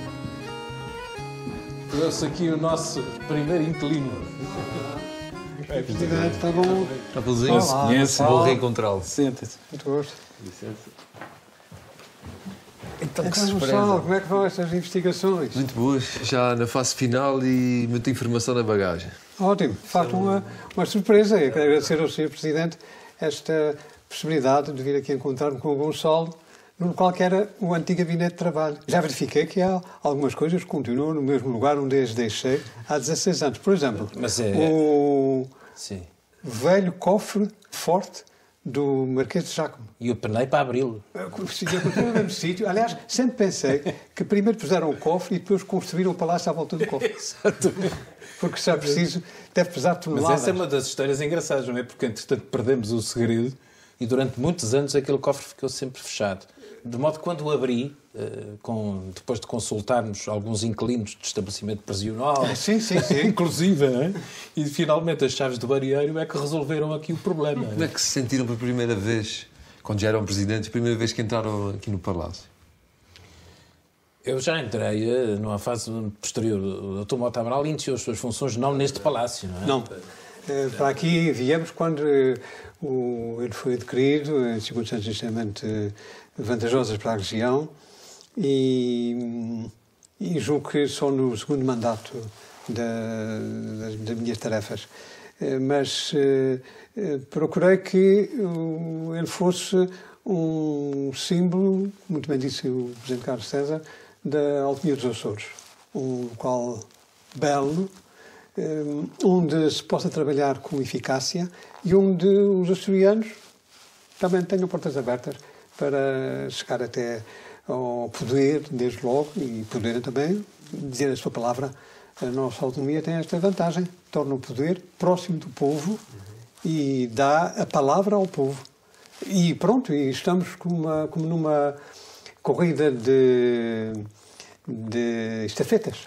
S5: Trouxe aqui o nosso primeiro inquilino.
S7: É, Presidente, está bom?
S2: Está bonzinho?
S5: Conhece?
S2: Vou reencontrá-lo.
S5: Senta-se.
S7: Muito gosto.
S2: Licença.
S7: Então,
S2: que
S7: então
S2: surpresa.
S7: Gonçalo, como é que vão estas investigações?
S2: Muito boas, já na fase final e muita informação na bagagem.
S7: Ótimo, de facto uma, uma surpresa. Eu quero agradecer ao senhor Presidente esta possibilidade de vir aqui encontrar-me com o Gonçalo, no local que era o antigo gabinete de trabalho. Já verifiquei que há algumas coisas que continuam no mesmo lugar onde as deixei há dezasseis anos. Por exemplo,
S4: Mas é...
S7: o
S4: Sim.
S7: velho cofre forte do Marquês de Jácome.
S4: E o penei para abri-lo.
S7: Continua no mesmo sítio. Aliás, sempre pensei que primeiro puseram o cofre e depois construíram o palácio à volta do cofre.
S5: Exatamente.
S7: Porque se é preciso, deve pesar toneladas.
S5: Mas essa é uma das histórias engraçadas, não é? Porque, entretanto, perdemos o segredo
S4: E durante muitos anos aquele cofre ficou sempre fechado. De modo que quando o abri, uh, com, depois de consultarmos alguns inquilinos de estabelecimento prisional...
S7: Sim, sim, sim.
S5: Inclusive, não é? E finalmente as chaves do barreiro é que resolveram aqui o problema.
S2: Como é que se sentiram pela primeira vez, quando já eram presidentes, a primeira vez que entraram aqui no Palácio?
S4: Eu já entrei numa fase posterior. O doutor Mota Amaral iniciou as suas funções não neste palácio, não é?
S7: Não. Para aqui viemos quando o, ele foi adquirido, em circunstâncias extremamente vantajosas para a região, e, e julgo que só no segundo mandato da, das, das minhas tarefas. Mas procurei que ele fosse um símbolo, muito bem disse o Presidente Carlos César, da Altomia dos Açores. Um local belo, onde se possa trabalhar com eficácia e onde os açorianos também tenham portas abertas para chegar até ao poder, desde logo, e poderem também dizer a sua palavra. A nossa autonomia tem esta vantagem, torna o poder próximo do povo e dá a palavra ao povo. E pronto, e estamos como, uma, como numa corrida de, de estafetas.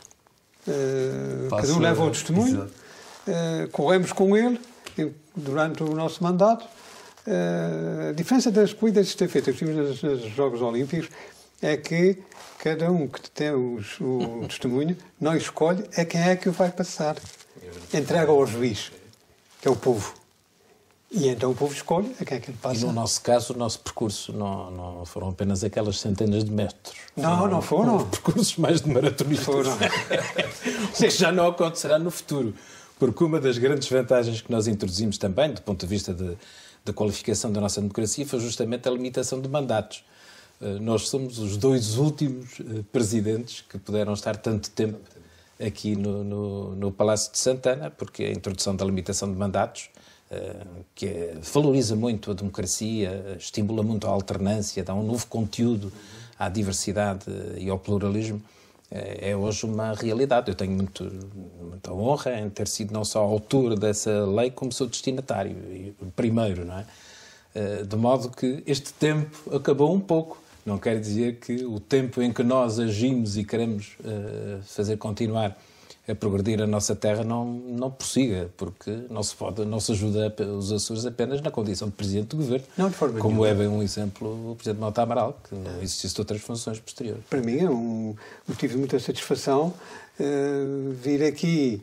S7: Uh, cada um leva o testemunho, uh, corremos com ele durante o nosso mandato. Uh, a diferença das corridas de estafetas que tivemos nos Jogos Olímpicos é que cada um que tem os, o testemunho não escolhe a quem é que o vai passar. Entrega ao juiz, que é o povo. E então o povo escolhe a quem é que ele passa.
S4: E no nosso caso, o nosso percurso não, não foram apenas aquelas centenas de metros.
S7: Não, foram, não foram.
S4: foram percursos mais de maratonistas.
S7: Foram.
S4: O que já não acontecerá no futuro.
S5: Porque uma das grandes vantagens que nós introduzimos também, do ponto de vista de, de qualificação da nossa democracia, foi justamente a limitação de mandatos. Nós somos os dois últimos presidentes que puderam estar tanto tempo aqui no, no, no Palácio de Santana, porque a introdução da limitação de mandatos, que é, valoriza muito a democracia, estimula muito a alternância, dá um novo conteúdo à diversidade e ao pluralismo, é hoje uma realidade. Eu tenho muito, muita honra em ter sido não só autor dessa lei, como sou destinatário, o primeiro, não é? De modo que este tempo acabou um pouco. Não quer dizer que o tempo em que nós agimos e queremos fazer continuar a progredir a nossa terra não, não prossiga, porque não se pode, não se ajuda os Açores apenas na condição de Presidente do Governo,
S7: não, de forma
S5: como
S7: nenhuma.
S5: É bem um exemplo o Presidente Mota Amaral, que não existisse de outras funções posteriores.
S7: Para mim é um motivo de muita satisfação uh, vir aqui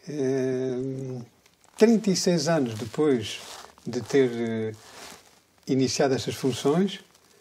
S7: uh, trinta e seis anos depois de ter uh, iniciado estas funções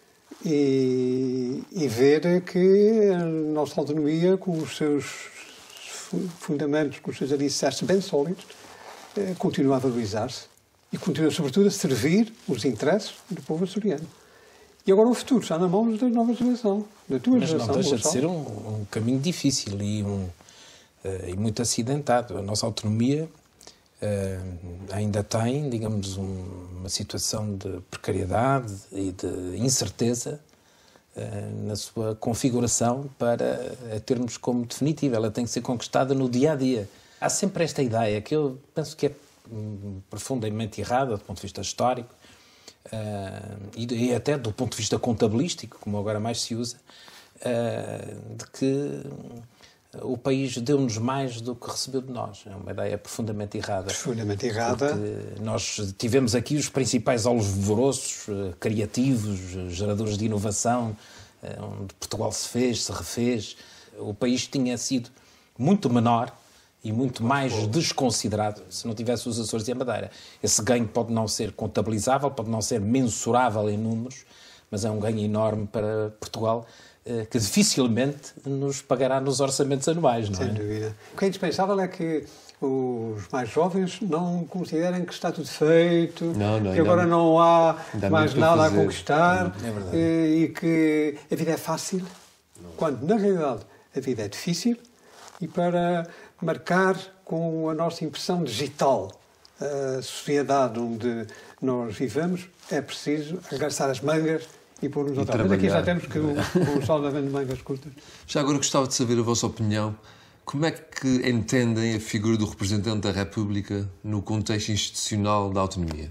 S7: e, e ver que a nossa autonomia, com os seus fundamentos, com os seus alicerces bem sólidos, eh, continua a valorizar-se e continua, sobretudo, a servir os interesses do povo açoriano. E agora o futuro está na mão da nova geração, da tua
S4: Mas
S7: geração.
S4: Mas não deixa
S7: Gonçalo.
S4: de ser um, um caminho difícil e, um, uh, e muito acidentado. A nossa autonomia uh, ainda tem, digamos, um, uma situação de precariedade e de incerteza na sua configuração para a termos como definitiva. Ela tem que ser conquistada no dia-a-dia. Há sempre esta ideia, que eu penso que é profundamente errada do ponto de vista histórico uh, e, e até do ponto de vista contabilístico, como agora mais se usa, uh, de que o país deu-nos mais do que recebeu de nós. É uma ideia profundamente errada.
S7: Profundamente errada.
S4: Porque nós tivemos aqui os principais alvoroços criativos, geradores de inovação,
S5: onde Portugal se fez, se refez, o país tinha sido muito menor e muito mais desconsiderado se não tivesse os Açores e a Madeira. Esse ganho pode não ser contabilizável, pode não ser mensurável em números, mas é um ganho enorme para Portugal, que dificilmente nos pagará nos orçamentos anuais, não é?
S7: Sem dúvida. O que é indispensável é que os mais jovens não considerem que está tudo feito,
S1: não, não,
S7: que agora não, não há mais nada a conquistar,
S5: é
S7: e que a vida é fácil, quando na realidade a vida é difícil, e para marcar com a nossa impressão digital a sociedade onde nós vivemos, é preciso arregaçar as mangas e pôr-nos outra vez. Aqui já temos que o, o Gonçalo vende mangas curtas.
S1: Já agora gostava de saber a vossa opinião. Como é que entendem a figura do representante da República no contexto institucional da autonomia?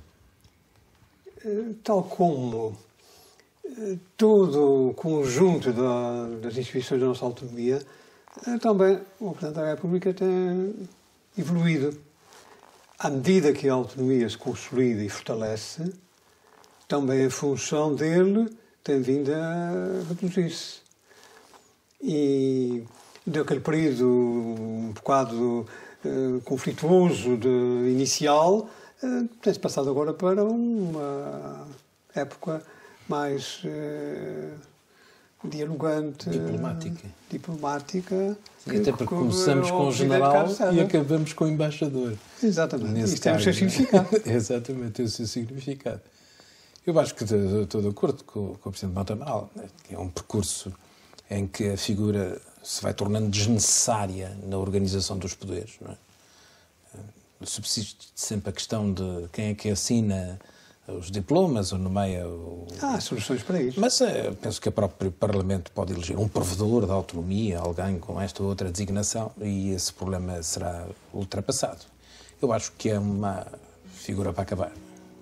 S7: Tal como todo o conjunto da, das instituições da nossa autonomia, também o Presidente da República tem evoluído. À medida que a autonomia se consolida e fortalece, também a função dele tem vindo a reduzir-se. E daquele período um bocado uh, conflituoso de, inicial, uh, tem-se passado agora para uma época mais uh, dialogante,
S5: diplomática.
S7: diplomática
S5: que, até porque começamos com o general e acabamos com o embaixador.
S7: Exatamente. Isso tem o seu significado.
S5: Exatamente, tem o seu significado. Eu acho que estou de acordo com, com o Presidente Montanal, né, que é um percurso em que a figura se vai tornando desnecessária na organização dos poderes. Não é? Subsiste sempre a questão de quem é que assina os diplomas ou nomeia o...
S7: Há soluções para isso.
S5: Mas é, penso que o próprio Parlamento pode eleger um provedor da autonomia, alguém com esta ou outra designação, e esse problema será ultrapassado. Eu acho que é uma figura para acabar.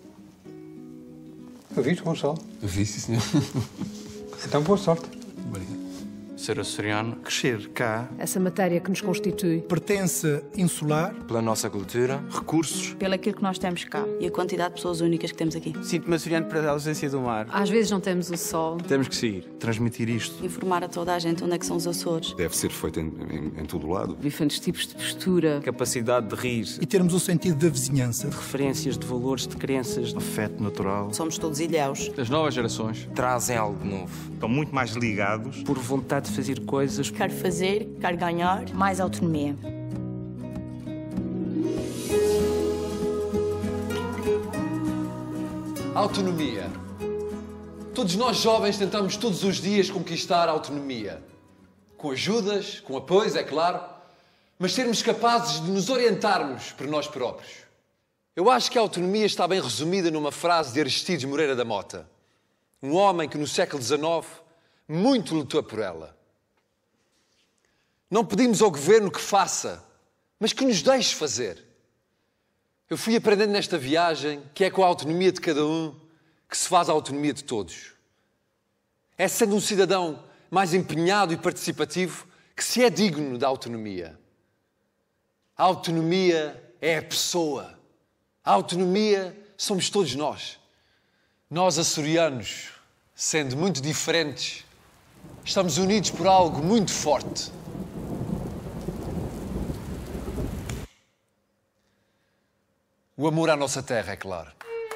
S7: Eu vi, Gonçalo.
S1: Eu vi, sim, senhor.
S7: Então, boa sorte.
S1: Obrigado.
S9: Ser açoriano, crescer cá,
S11: essa matéria que nos constitui,
S12: pertence insular,
S9: pela nossa cultura,
S12: recursos,
S20: pelo aquilo que nós temos cá e a quantidade de pessoas únicas que temos aqui.
S9: Sinto-me açoriano pela ausência do mar.
S11: Às vezes não temos o sol.
S9: Temos que seguir, transmitir isto.
S20: Informar a toda a gente onde é que são os Açores.
S8: Deve ser feito em, em, em todo o lado.
S11: Diferentes tipos de postura.
S9: Capacidade de rir.
S12: E termos o sentido da vizinhança.
S9: De referências, de valores, de crenças, de afeto natural.
S20: Somos todos ilhéus.
S9: As novas gerações trazem algo novo.
S12: Estão muito mais ligados.
S9: Por vontade de fazer coisas.
S20: Quero fazer, quero ganhar. Mais autonomia.
S1: Autonomia. Todos nós jovens tentamos todos os dias conquistar a autonomia. Com ajudas, com apoios, é claro, mas sermos capazes de nos orientarmos por nós próprios. Eu acho que a autonomia está bem resumida numa frase de Aristides Moreira da Mota, um homem que no século dezenove muito lutou por ela. Não pedimos ao governo que faça, mas que nos deixe fazer. Eu fui aprendendo nesta viagem que é com a autonomia de cada um que se faz a autonomia de todos. É sendo um cidadão mais empenhado e participativo que se é digno da autonomia. A autonomia é a pessoa. A autonomia somos todos nós. Nós, açorianos, sendo muito diferentes, estamos unidos por algo muito forte. O amor à nossa terra, é claro.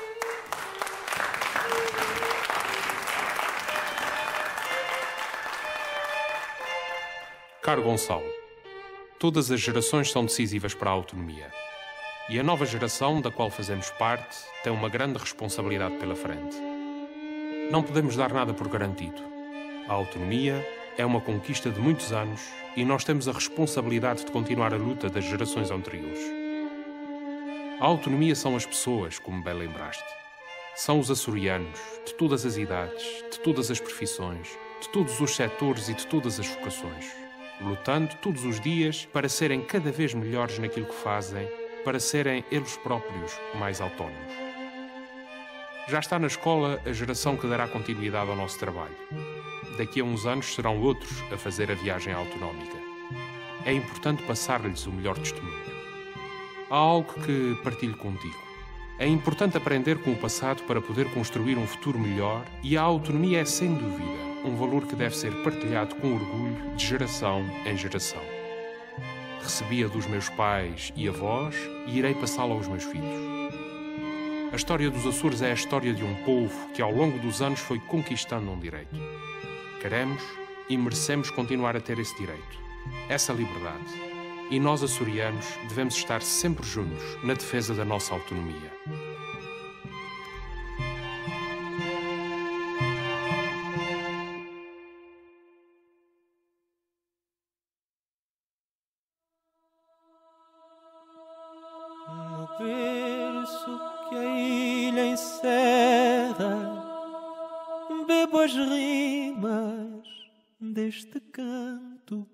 S21: Caro Gonçalo, todas as gerações são decisivas para a autonomia. E a nova geração, da qual fazemos parte, tem uma grande responsabilidade pela frente. Não podemos dar nada por garantido. A autonomia é uma conquista de muitos anos e nós temos a responsabilidade de continuar a luta das gerações anteriores. A autonomia são as pessoas, como bem lembraste. São os açorianos, de todas as idades, de todas as profissões, de todos os setores e de todas as vocações, lutando todos os dias para serem cada vez melhores naquilo que fazem, para serem eles próprios mais autónomos. Já está na escola a geração que dará continuidade ao nosso trabalho. Daqui a uns anos serão outros a fazer a viagem autonómica. É importante passar-lhes o melhor testemunho. Há algo que partilho contigo. É importante aprender com o passado para poder construir um futuro melhor e a autonomia é, sem dúvida, um valor que deve ser partilhado com orgulho de geração em geração. Recebi-a dos meus pais e avós e irei passá-la aos meus filhos. A história dos Açores é a história de um povo que ao longo dos anos foi conquistando um direito. Queremos e merecemos continuar a ter esse direito, essa liberdade. E nós, açorianos, devemos estar sempre juntos na defesa da nossa autonomia.
S6: No berço que a ilha encerra, bebo as rimas deste canto.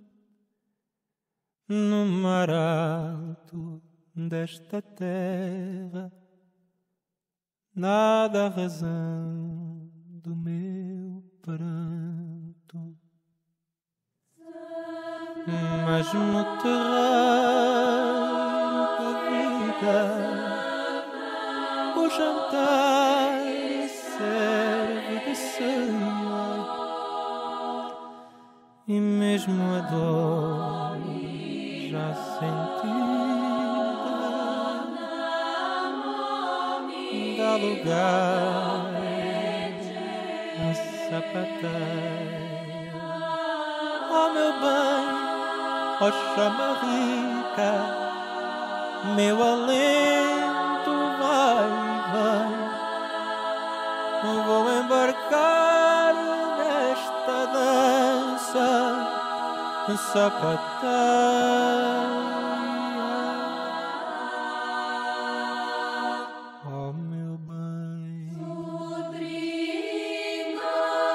S6: No mar alto desta terra, nada a razão do meu pranto. Mas no terreiro da vida, o jantar serve de ceia, e mesmo a dor já sentida dá lugar a sapateia. Oh meu bem, oh chama rica, meu alento vai, vai, vou embarcar nesta dança sapateia. Oh meu bem, Sutringo,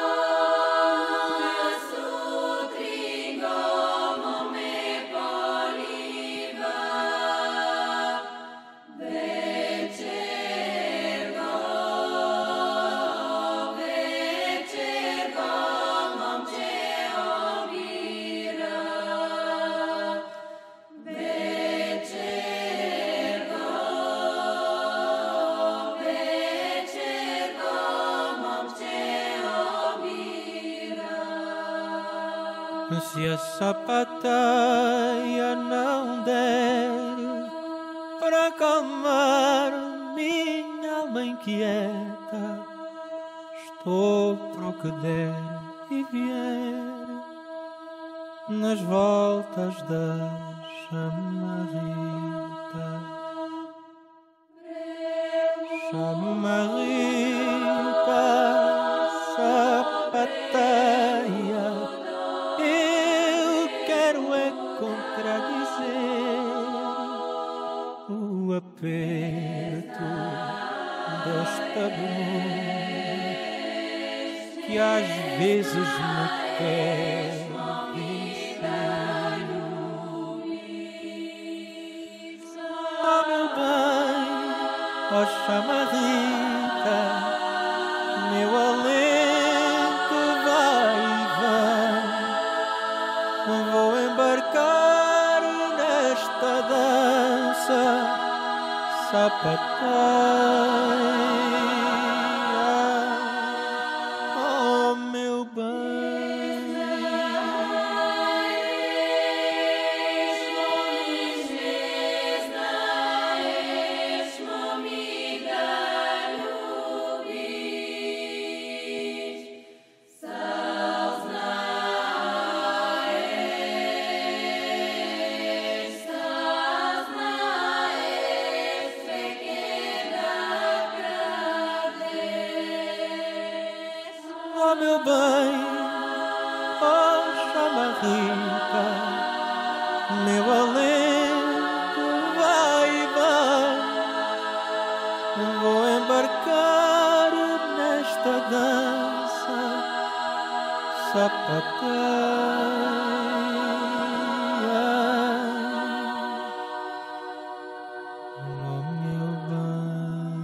S6: Sutringo, me poliva, vecergo, vecergo, momce obira. Se a sapateia não der para acalmar minha alma inquieta, estou para o que der e vier nas voltas da chamarrita. Chamarrita, sapateia, eu quero é contradizer o aperto desta dor que às vezes me quer vencer. Oh meu bem, oh chamarrita, meu alento vai e vem, vou embarcar nesta dança sapateia. Oh meu bem, oh meu bem, oh chamarrita, meu alento vai e vem, vou embarcar nesta dança sapateia. Oh meu bem,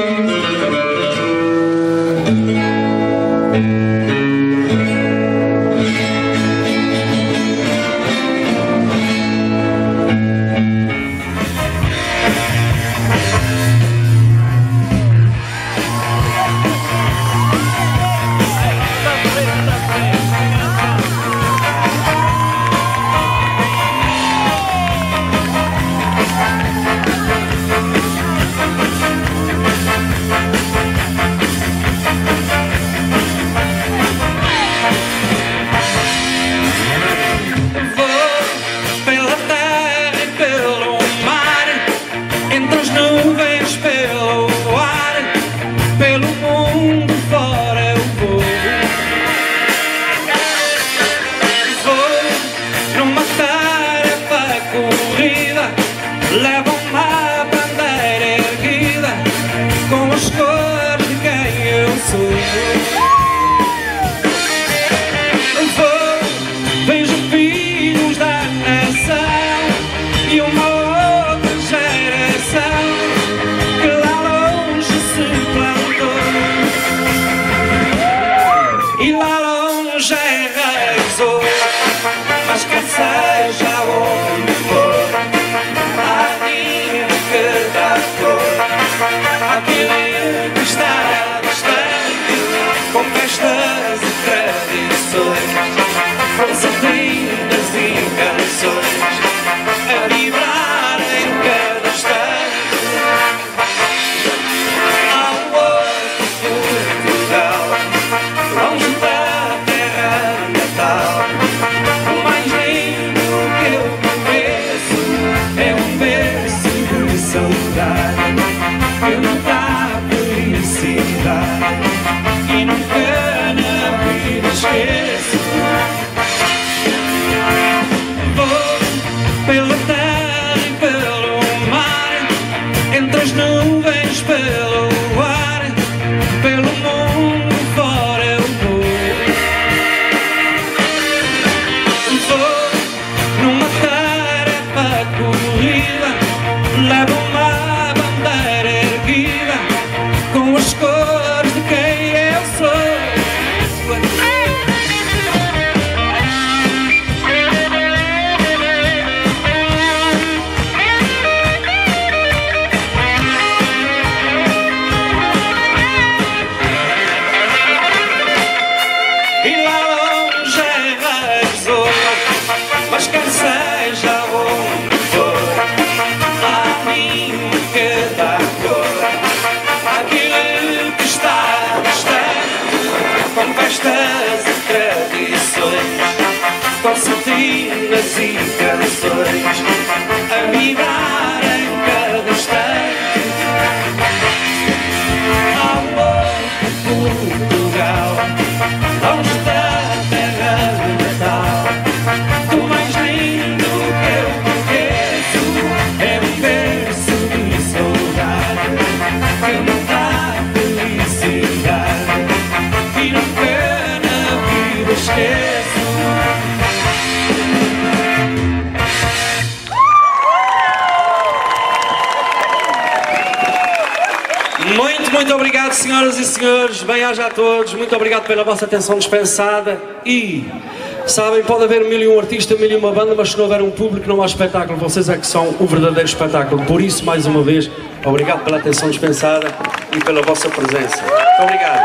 S10: Muito obrigado, senhoras e senhores, bem-aja a todos, muito obrigado pela vossa atenção dispensada e, sabem, pode haver mil e um artista, mil e uma banda, mas se não houver um público não há espetáculo, vocês é que são o verdadeiro espetáculo, por isso, mais uma vez, obrigado pela atenção dispensada e pela vossa presença. Muito obrigado.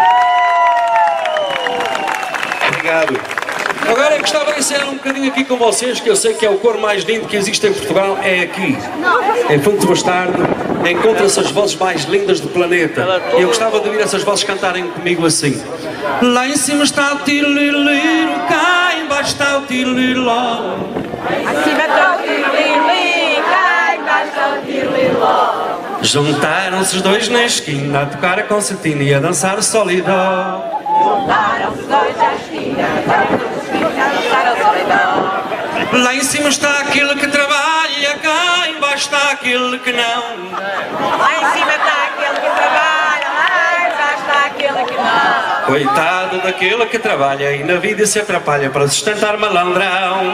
S10: Obrigado. Agora eu gostava de ensinar um bocadinho aqui com vocês, que eu sei que é o cor mais lindo que existe em Portugal, é aqui. Em Fonte do Bastardo, encontram-se as vozes mais lindas do planeta. E eu gostava de ouvir essas vozes cantarem comigo assim. Lá em cima está o tililiro, cá embaixo está o tililó.
S13: Lá em cima está o tililiro, cá embaixo está o tililó.
S10: Juntaram-se os dois na esquina a tocar a concertina e a dançar o solidó.
S13: Juntaram-se os dois na esquina a dançar o solidó.
S10: Lá em cima está aquele que trabalha, cá embaixo está aquele que não.
S13: Lá em cima está aquele que trabalha, lá embaixo está aquele que não.
S10: Coitado daquele que trabalha e na vida se atrapalha para sustentar malandrão.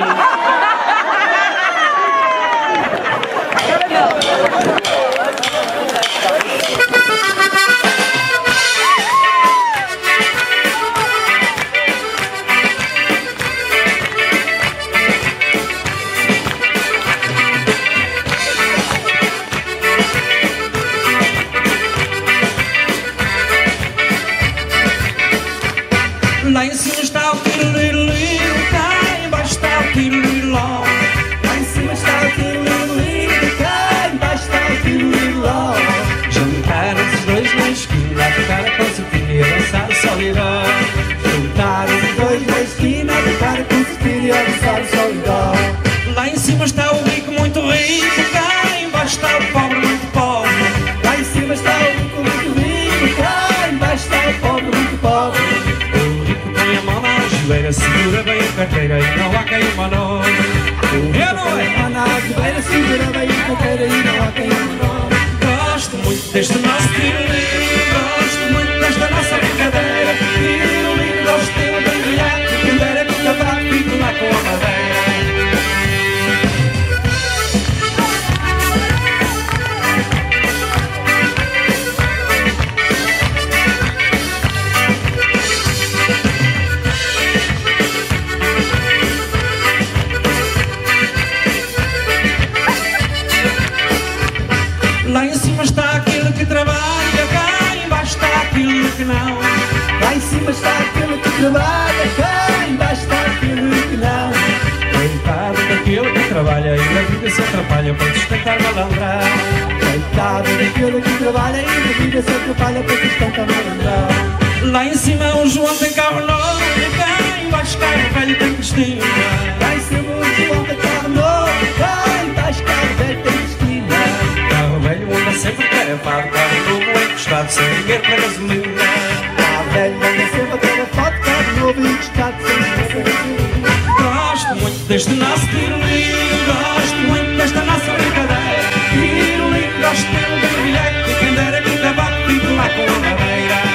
S6: dançar solidão.
S10: Lá em cima está o rico muito rico, cá embaixo está o pobre muito pobre.
S6: Lá em cima está o rico muito rico, cá embaixo está o pobre muito pobre.
S10: O rico põe a mão na joelha, segura bem a carteira e não há quem o manove. Eu não é?
S6: A mão na joelha, segura bem a carteira e não há quem o manove.
S10: Gosto muito deste nosso tiro-lindo, gosto muito desta nossa brincadeira. Tiro-lindo, gosto de um brilhante, quando era com o cavalo, fico lá com a madeira. Lá em cima está aquele que trabalha, cá embaixo está aquele que não.
S6: Lá em cima está aquele que trabalha, cá embaixo está aquele que não.
S10: Coitado daquele que trabalha e na vida se atrapalha para sustentar malandrão.
S6: Coitado daquele que trabalha e na vida se atrapalha para sustentar malandrão.
S10: Lá em cima o João tem carro novo, cá embaixo carro velho tem Cristina.
S6: Lá em cima o João tem carro novo, cá embaixo carro velho tem Cristina.
S10: Carro velho anda sempre tarefado, carro novo encostado sem dinheiro para gasolina.
S6: Carro velho anda sempre tarefado, carro novo encostado sem dinheiro para gasolina.
S10: Gosto muito deste nosso tiro-lindo, gosto muito desta nossa brincadeira. Tiro-lindo, gosto dele de brilhante, e quem dera que o tabaco fique lá com a madeira.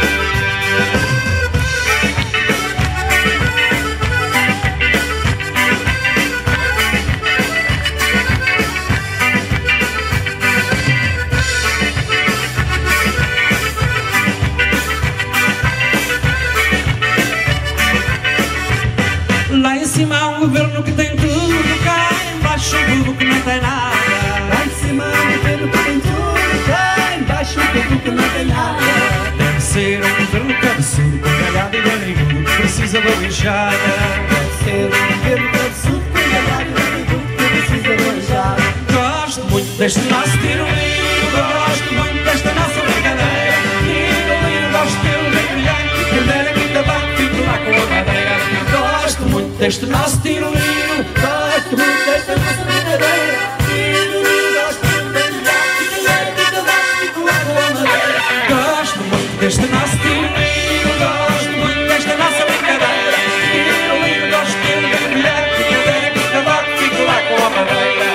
S10: Lá em cima há um governo que tem tudo, cá embaixo um povo que não tem nada.
S6: Lá em cima há um governo que tem tudo, cá embaixo um povo que não tem nada.
S10: Deve ser um governo cabeçudo, com galhado e barrigudo, que precisa de orijada.
S6: Deve ser um governo cabeçudo, com galhado e barrigudo, que precisa de orijada.
S10: Gosto muito deste nosso tiro-lindo, gosto muito desta nossa brincadeira. Tiro-lindo, gosto dele bem brilhante, que dera que o tabaco fique lá com a madeira. Gosto muito deste nosso tiro-lindo,
S6: gosto muito desta nossa brincadeira. Tiro-lindo, gosto dele bem brilhante, que dera que o tabaco fique lá com a madeira.
S10: Gosto muito deste nosso tiro-lindo, gosto muito desta nossa brincadeira. Tiro-lindo, gosto dele bem brilhante, que dera que o tabaco fique lá com a madeira.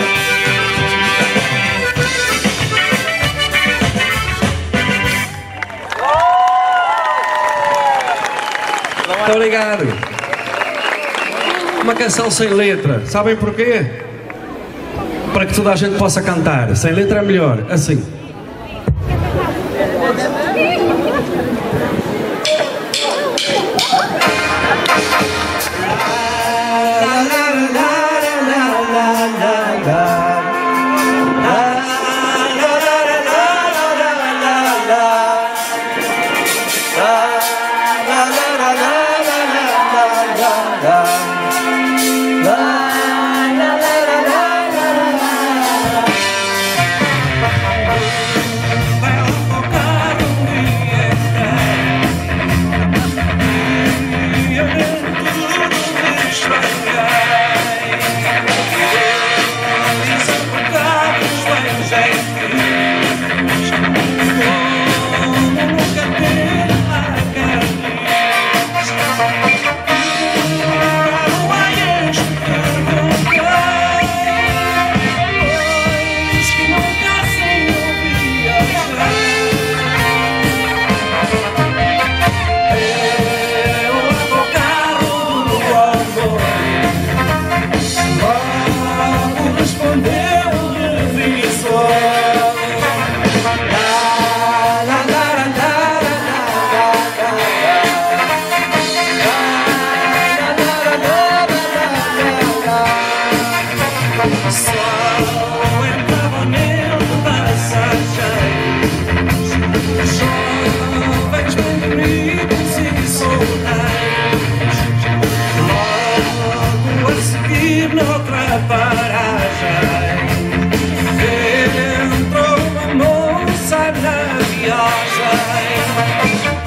S10: Muito obrigado. Uma canção sem letra. Sabem porquê? Para que toda a gente possa cantar. Sem letra é melhor. Assim.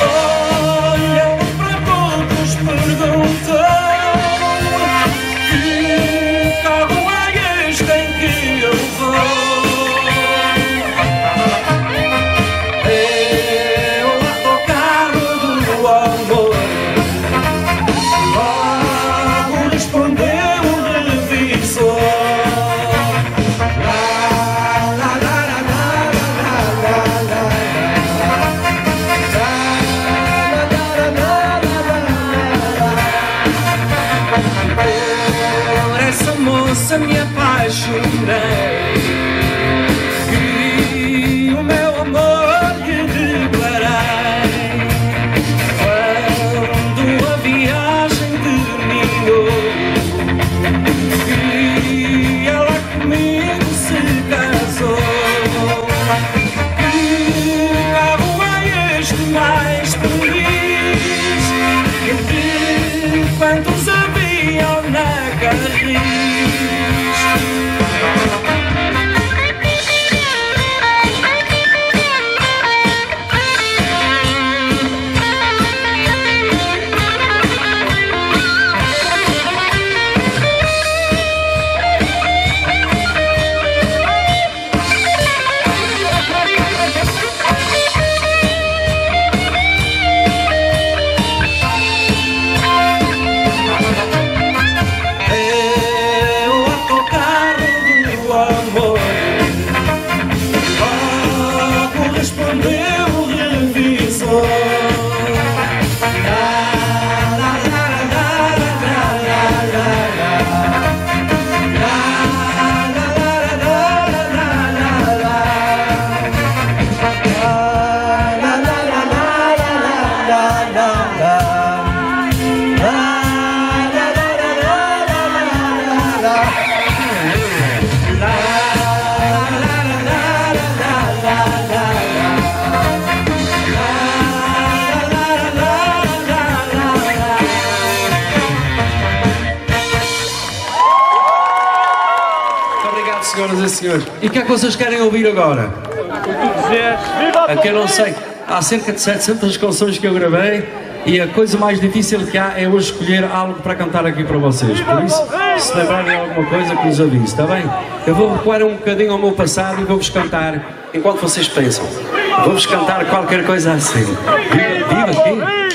S6: Olhando para todos perguntam moça me apaixonei. Que o meu amor lhe declarei. Quando a viagem terminou, que ela comigo se casou. Que carro é este mais feliz entre quantos haviam na carris? Senhoras e senhores, e o que é que vocês querem ouvir agora? É que eu não sei, há cerca de setecentas canções que eu gravei e a coisa mais difícil que há é hoje escolher algo para cantar aqui para vocês. Por isso, se lembrarem alguma coisa que nos avise, está bem? Eu vou recuar um bocadinho ao meu passado e vou-vos cantar enquanto vocês pensam. Vou-vos cantar qualquer coisa assim. Viva, viva aqui!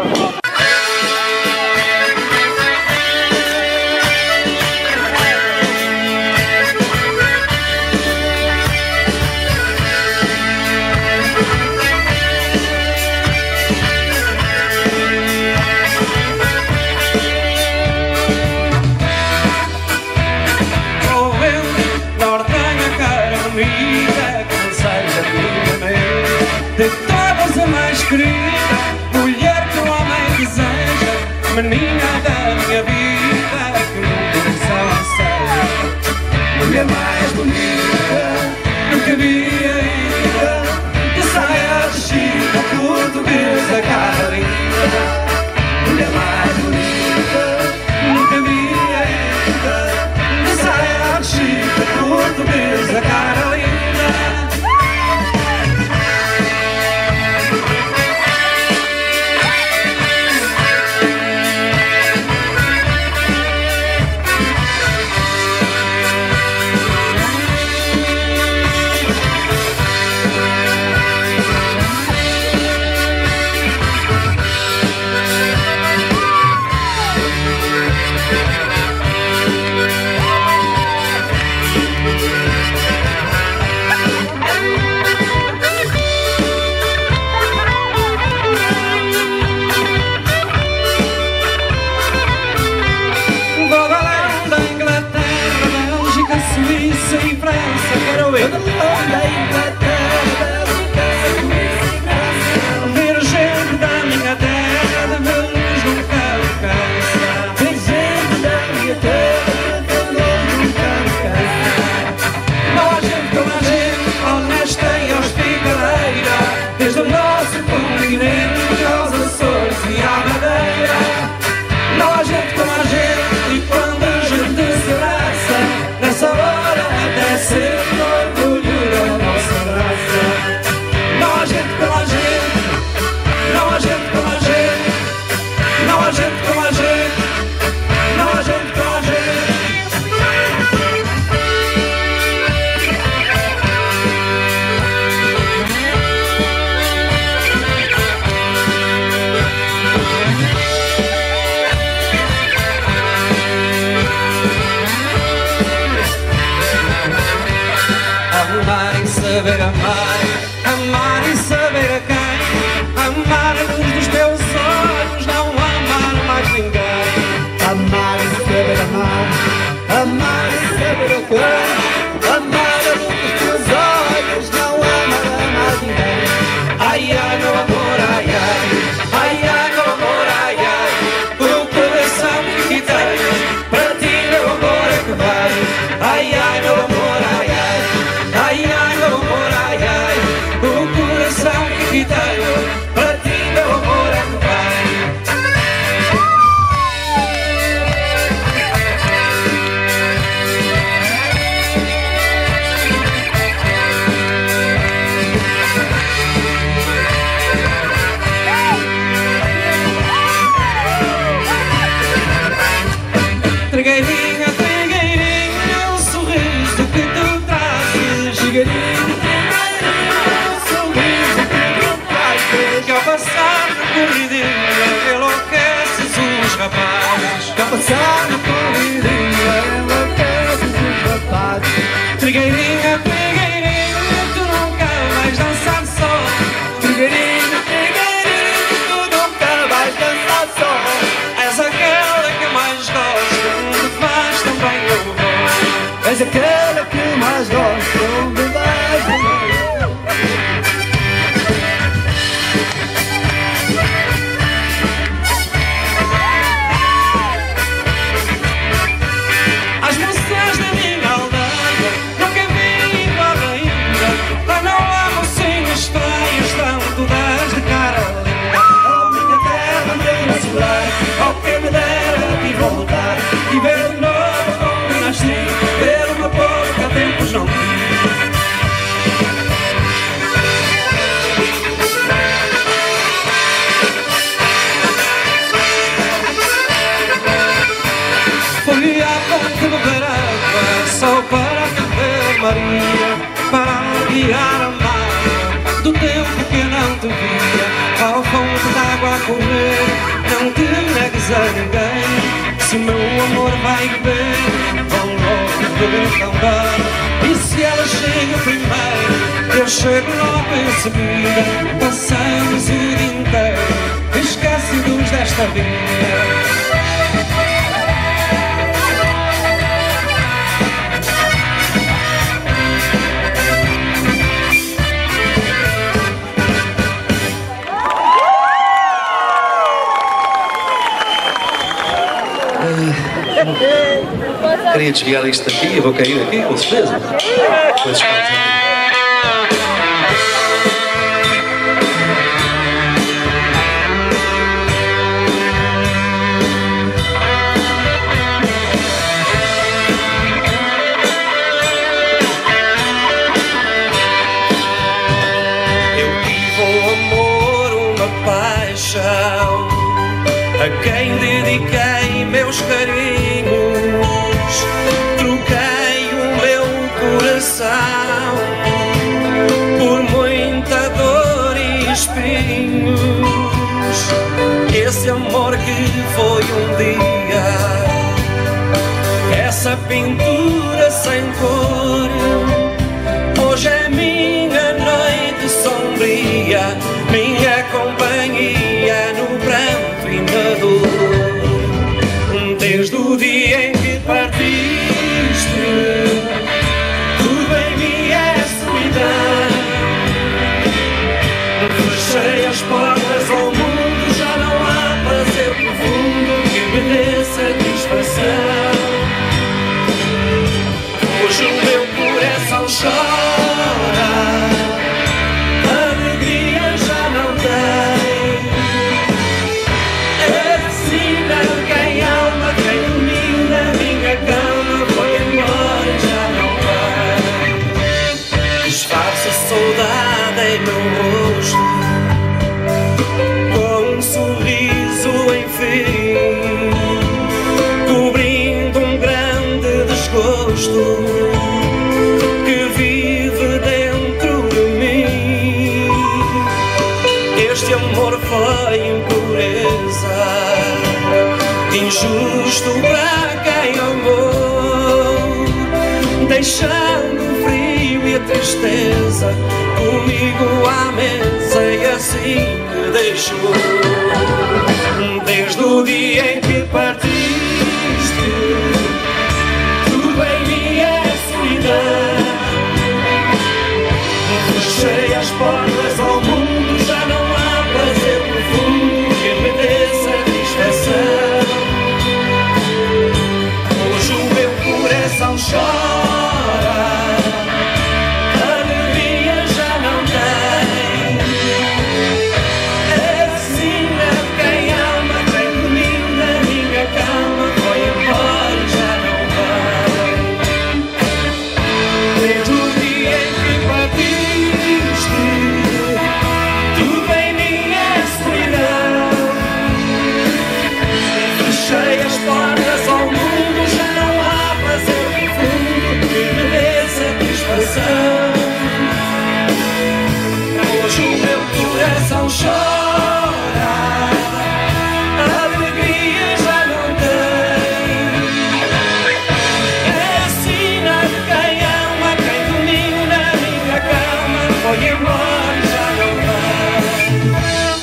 S6: De todas a mais querida, mulher que o homem deseja, menina da minha vida, que no coração seja. Mulher mais bonita, nunca vi ainda, de saia de chita, portuguesa, cara linda. Mulher mais bonita, nunca vi ainda, de saia de chita, portuguesa, cara linda. quem amara dos teus olhos não amará mais ninguém. Ai, ai, meu amor, ai, ai, ai, ai, meu amor, ai, ai, o coração que tenho, para ti, meu amor, é que vai. Ai, ai, meu amor, ai, ai, ai, ai, meu amor, ai, ai, o coração que tenho, para ti, meu amor, é que vai. Trigueirinha, trigueirinha, o sorriso que tu trazes. Trigueirinha, trigueirinha, o sorriso que tu trazes. Que ao passar na corridinha enlouqueces os rapazes. Que ao passar na corridinha enlouqueces os rapazes. Trigueirinha, trigueirinha, tu nunca vais dançar só. Trigueirinha, trigueirinha, tu nunca vais dançar só. És aquela que mais gosto, onde vais também eu vou. És aquela que mais gosto, onde vais também eu vou. As moças da minha aldeia nunca vi igual ainda. Lá não há mocinhas feias, estão todas de cara linda. Oh, minha terra, meu solar, oh, quem me dera te voltar e ver de novo onde nasci, ver uma pouco que há tempos não vi. Fui à ponte de Baraba só para ver Maria, para guiar a mar do tempo que eu não te via. Ao fonte d'água a correr, não te negues a ninguém. Se o meu amor vai beber, vão logo beber também. E se ela chega primeiro, eu chego logo em seguida. Passamos o dia inteiro esquecidos desta vida. Queria desviar isto daqui, eu vou cair aqui, com certeza. Pois eu tive um amor, uma paixão, a quem dediquei meus carinhos. Troquei o meu coração por muita dor e espinhos. Esse amor que foi um dia, essa pintura sem cor, hoje é minha noite sombria, minha companhia no pranto e na dor. Desde o dia em que partiste, tudo em mim é solidão. Fechei as portas ao mundo, já não há prazer profundo que me dê satisfação. Hoje o meu coração chora, a alegria já não tem. Assim quem alma, quem dormiu na minha cama foi embora, já não vai. Disfarça a saudade em meu rosto, com um sorriso enfim, cobrindo um grande desgosto que vive dentro de mim. Este amor foi impureza, injusto para quem amou, deixando o frio e a tristeza comigo à mesa, e assim me deixou. Desde o dia em que partiste, tudo em mim é coração chora, alegria já não tem. É sina de quem ama, quem dormiu na minha cama, foi embora e já não vem. Desde o dia em que partiste, tudo em mim é solidão. Fechei as portas ao mundo, já não há prazer no fundo que me dê satisfação. Hoje o meu coração chora, a alegria já não tem. É a sina de quem ama, quem dormiu na minha cama, foi embora e já não vem.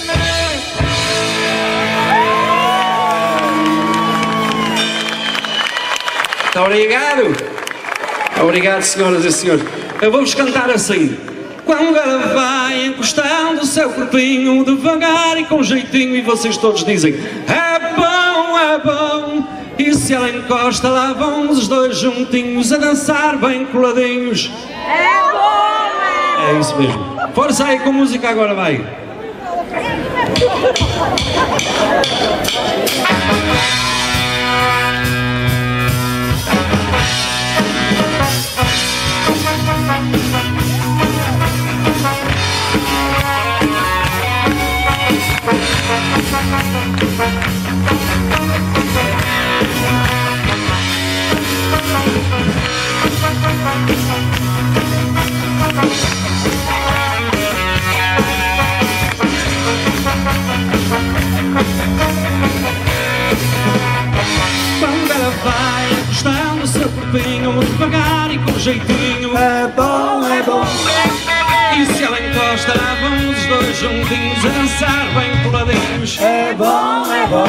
S6: Muito obrigado. Obrigado, senhoras e senhores. Eu vou-vos cantar assim. Quando ela vai encostando o seu corpinho devagar e com jeitinho, e vocês todos dizem: é bom, é bom. E se ela encosta, lá vão os dois juntinhos a dançar bem coladinhos. É bom, é. É isso mesmo. Força aí com música agora, vai. Quando ela vai encostando o seu corpinho devagar e com jeitinho, é bom, é bom. E se ela encosta, lá vão os dois juntinhos a dançar bem coladinhos. É bom, é bom.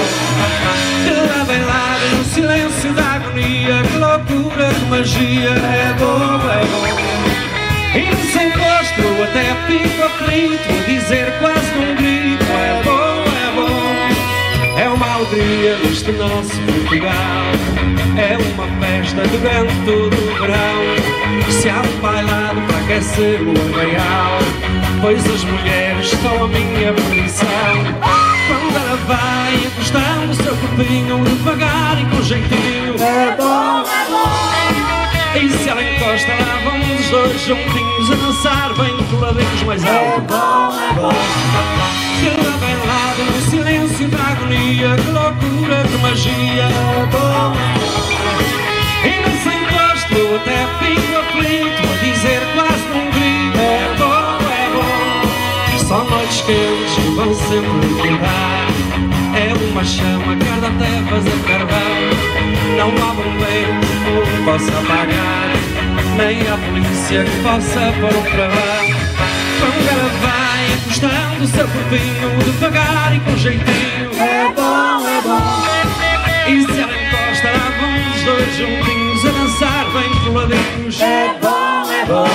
S6: Ela vem lá no silêncio da agonia, que loucura, que magia. É bom, é bom. E nesse encosto até pico a grito, a dizer quase num grito: é bom, é bom. É uma alegria deste nosso Portugal, é uma festa durante todo o verão. Se há um bailado para aquecer o arraial, pois as mulheres são a minha perdição. Quando ela vai encostando o seu corpinho devagar e com jeitinho, é bom, é bom. E se ela encosta, lá vão os dois juntinhos a dançar bem coladinhos mais alto. É bom, é bom. Que ela vem lá no silêncio da agonia, que loucura, que magia. É bom, é bom. E nesse encosto até fico aflito, a dizer quase num grito: é bom, é bom. São noites quentes que vão sempre recordar, é uma chama que arde até fazer carvão. Não há bombeiro que fogo possa apagar, nem há polícia que possa pôr um trabalho. Quando ela vai encostando o seu corpinho devagar e com jeitinho, é bom, é bom. E se ela encosta, lá vão os dois juntinhos a dançar bem coladinhos. É bom, é bom.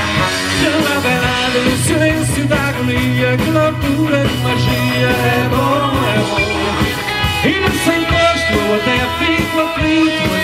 S6: Ela vem lá no silêncio da agonia, que loucura, que magia. É bom, é bom. E nesse encosto até fico aflito,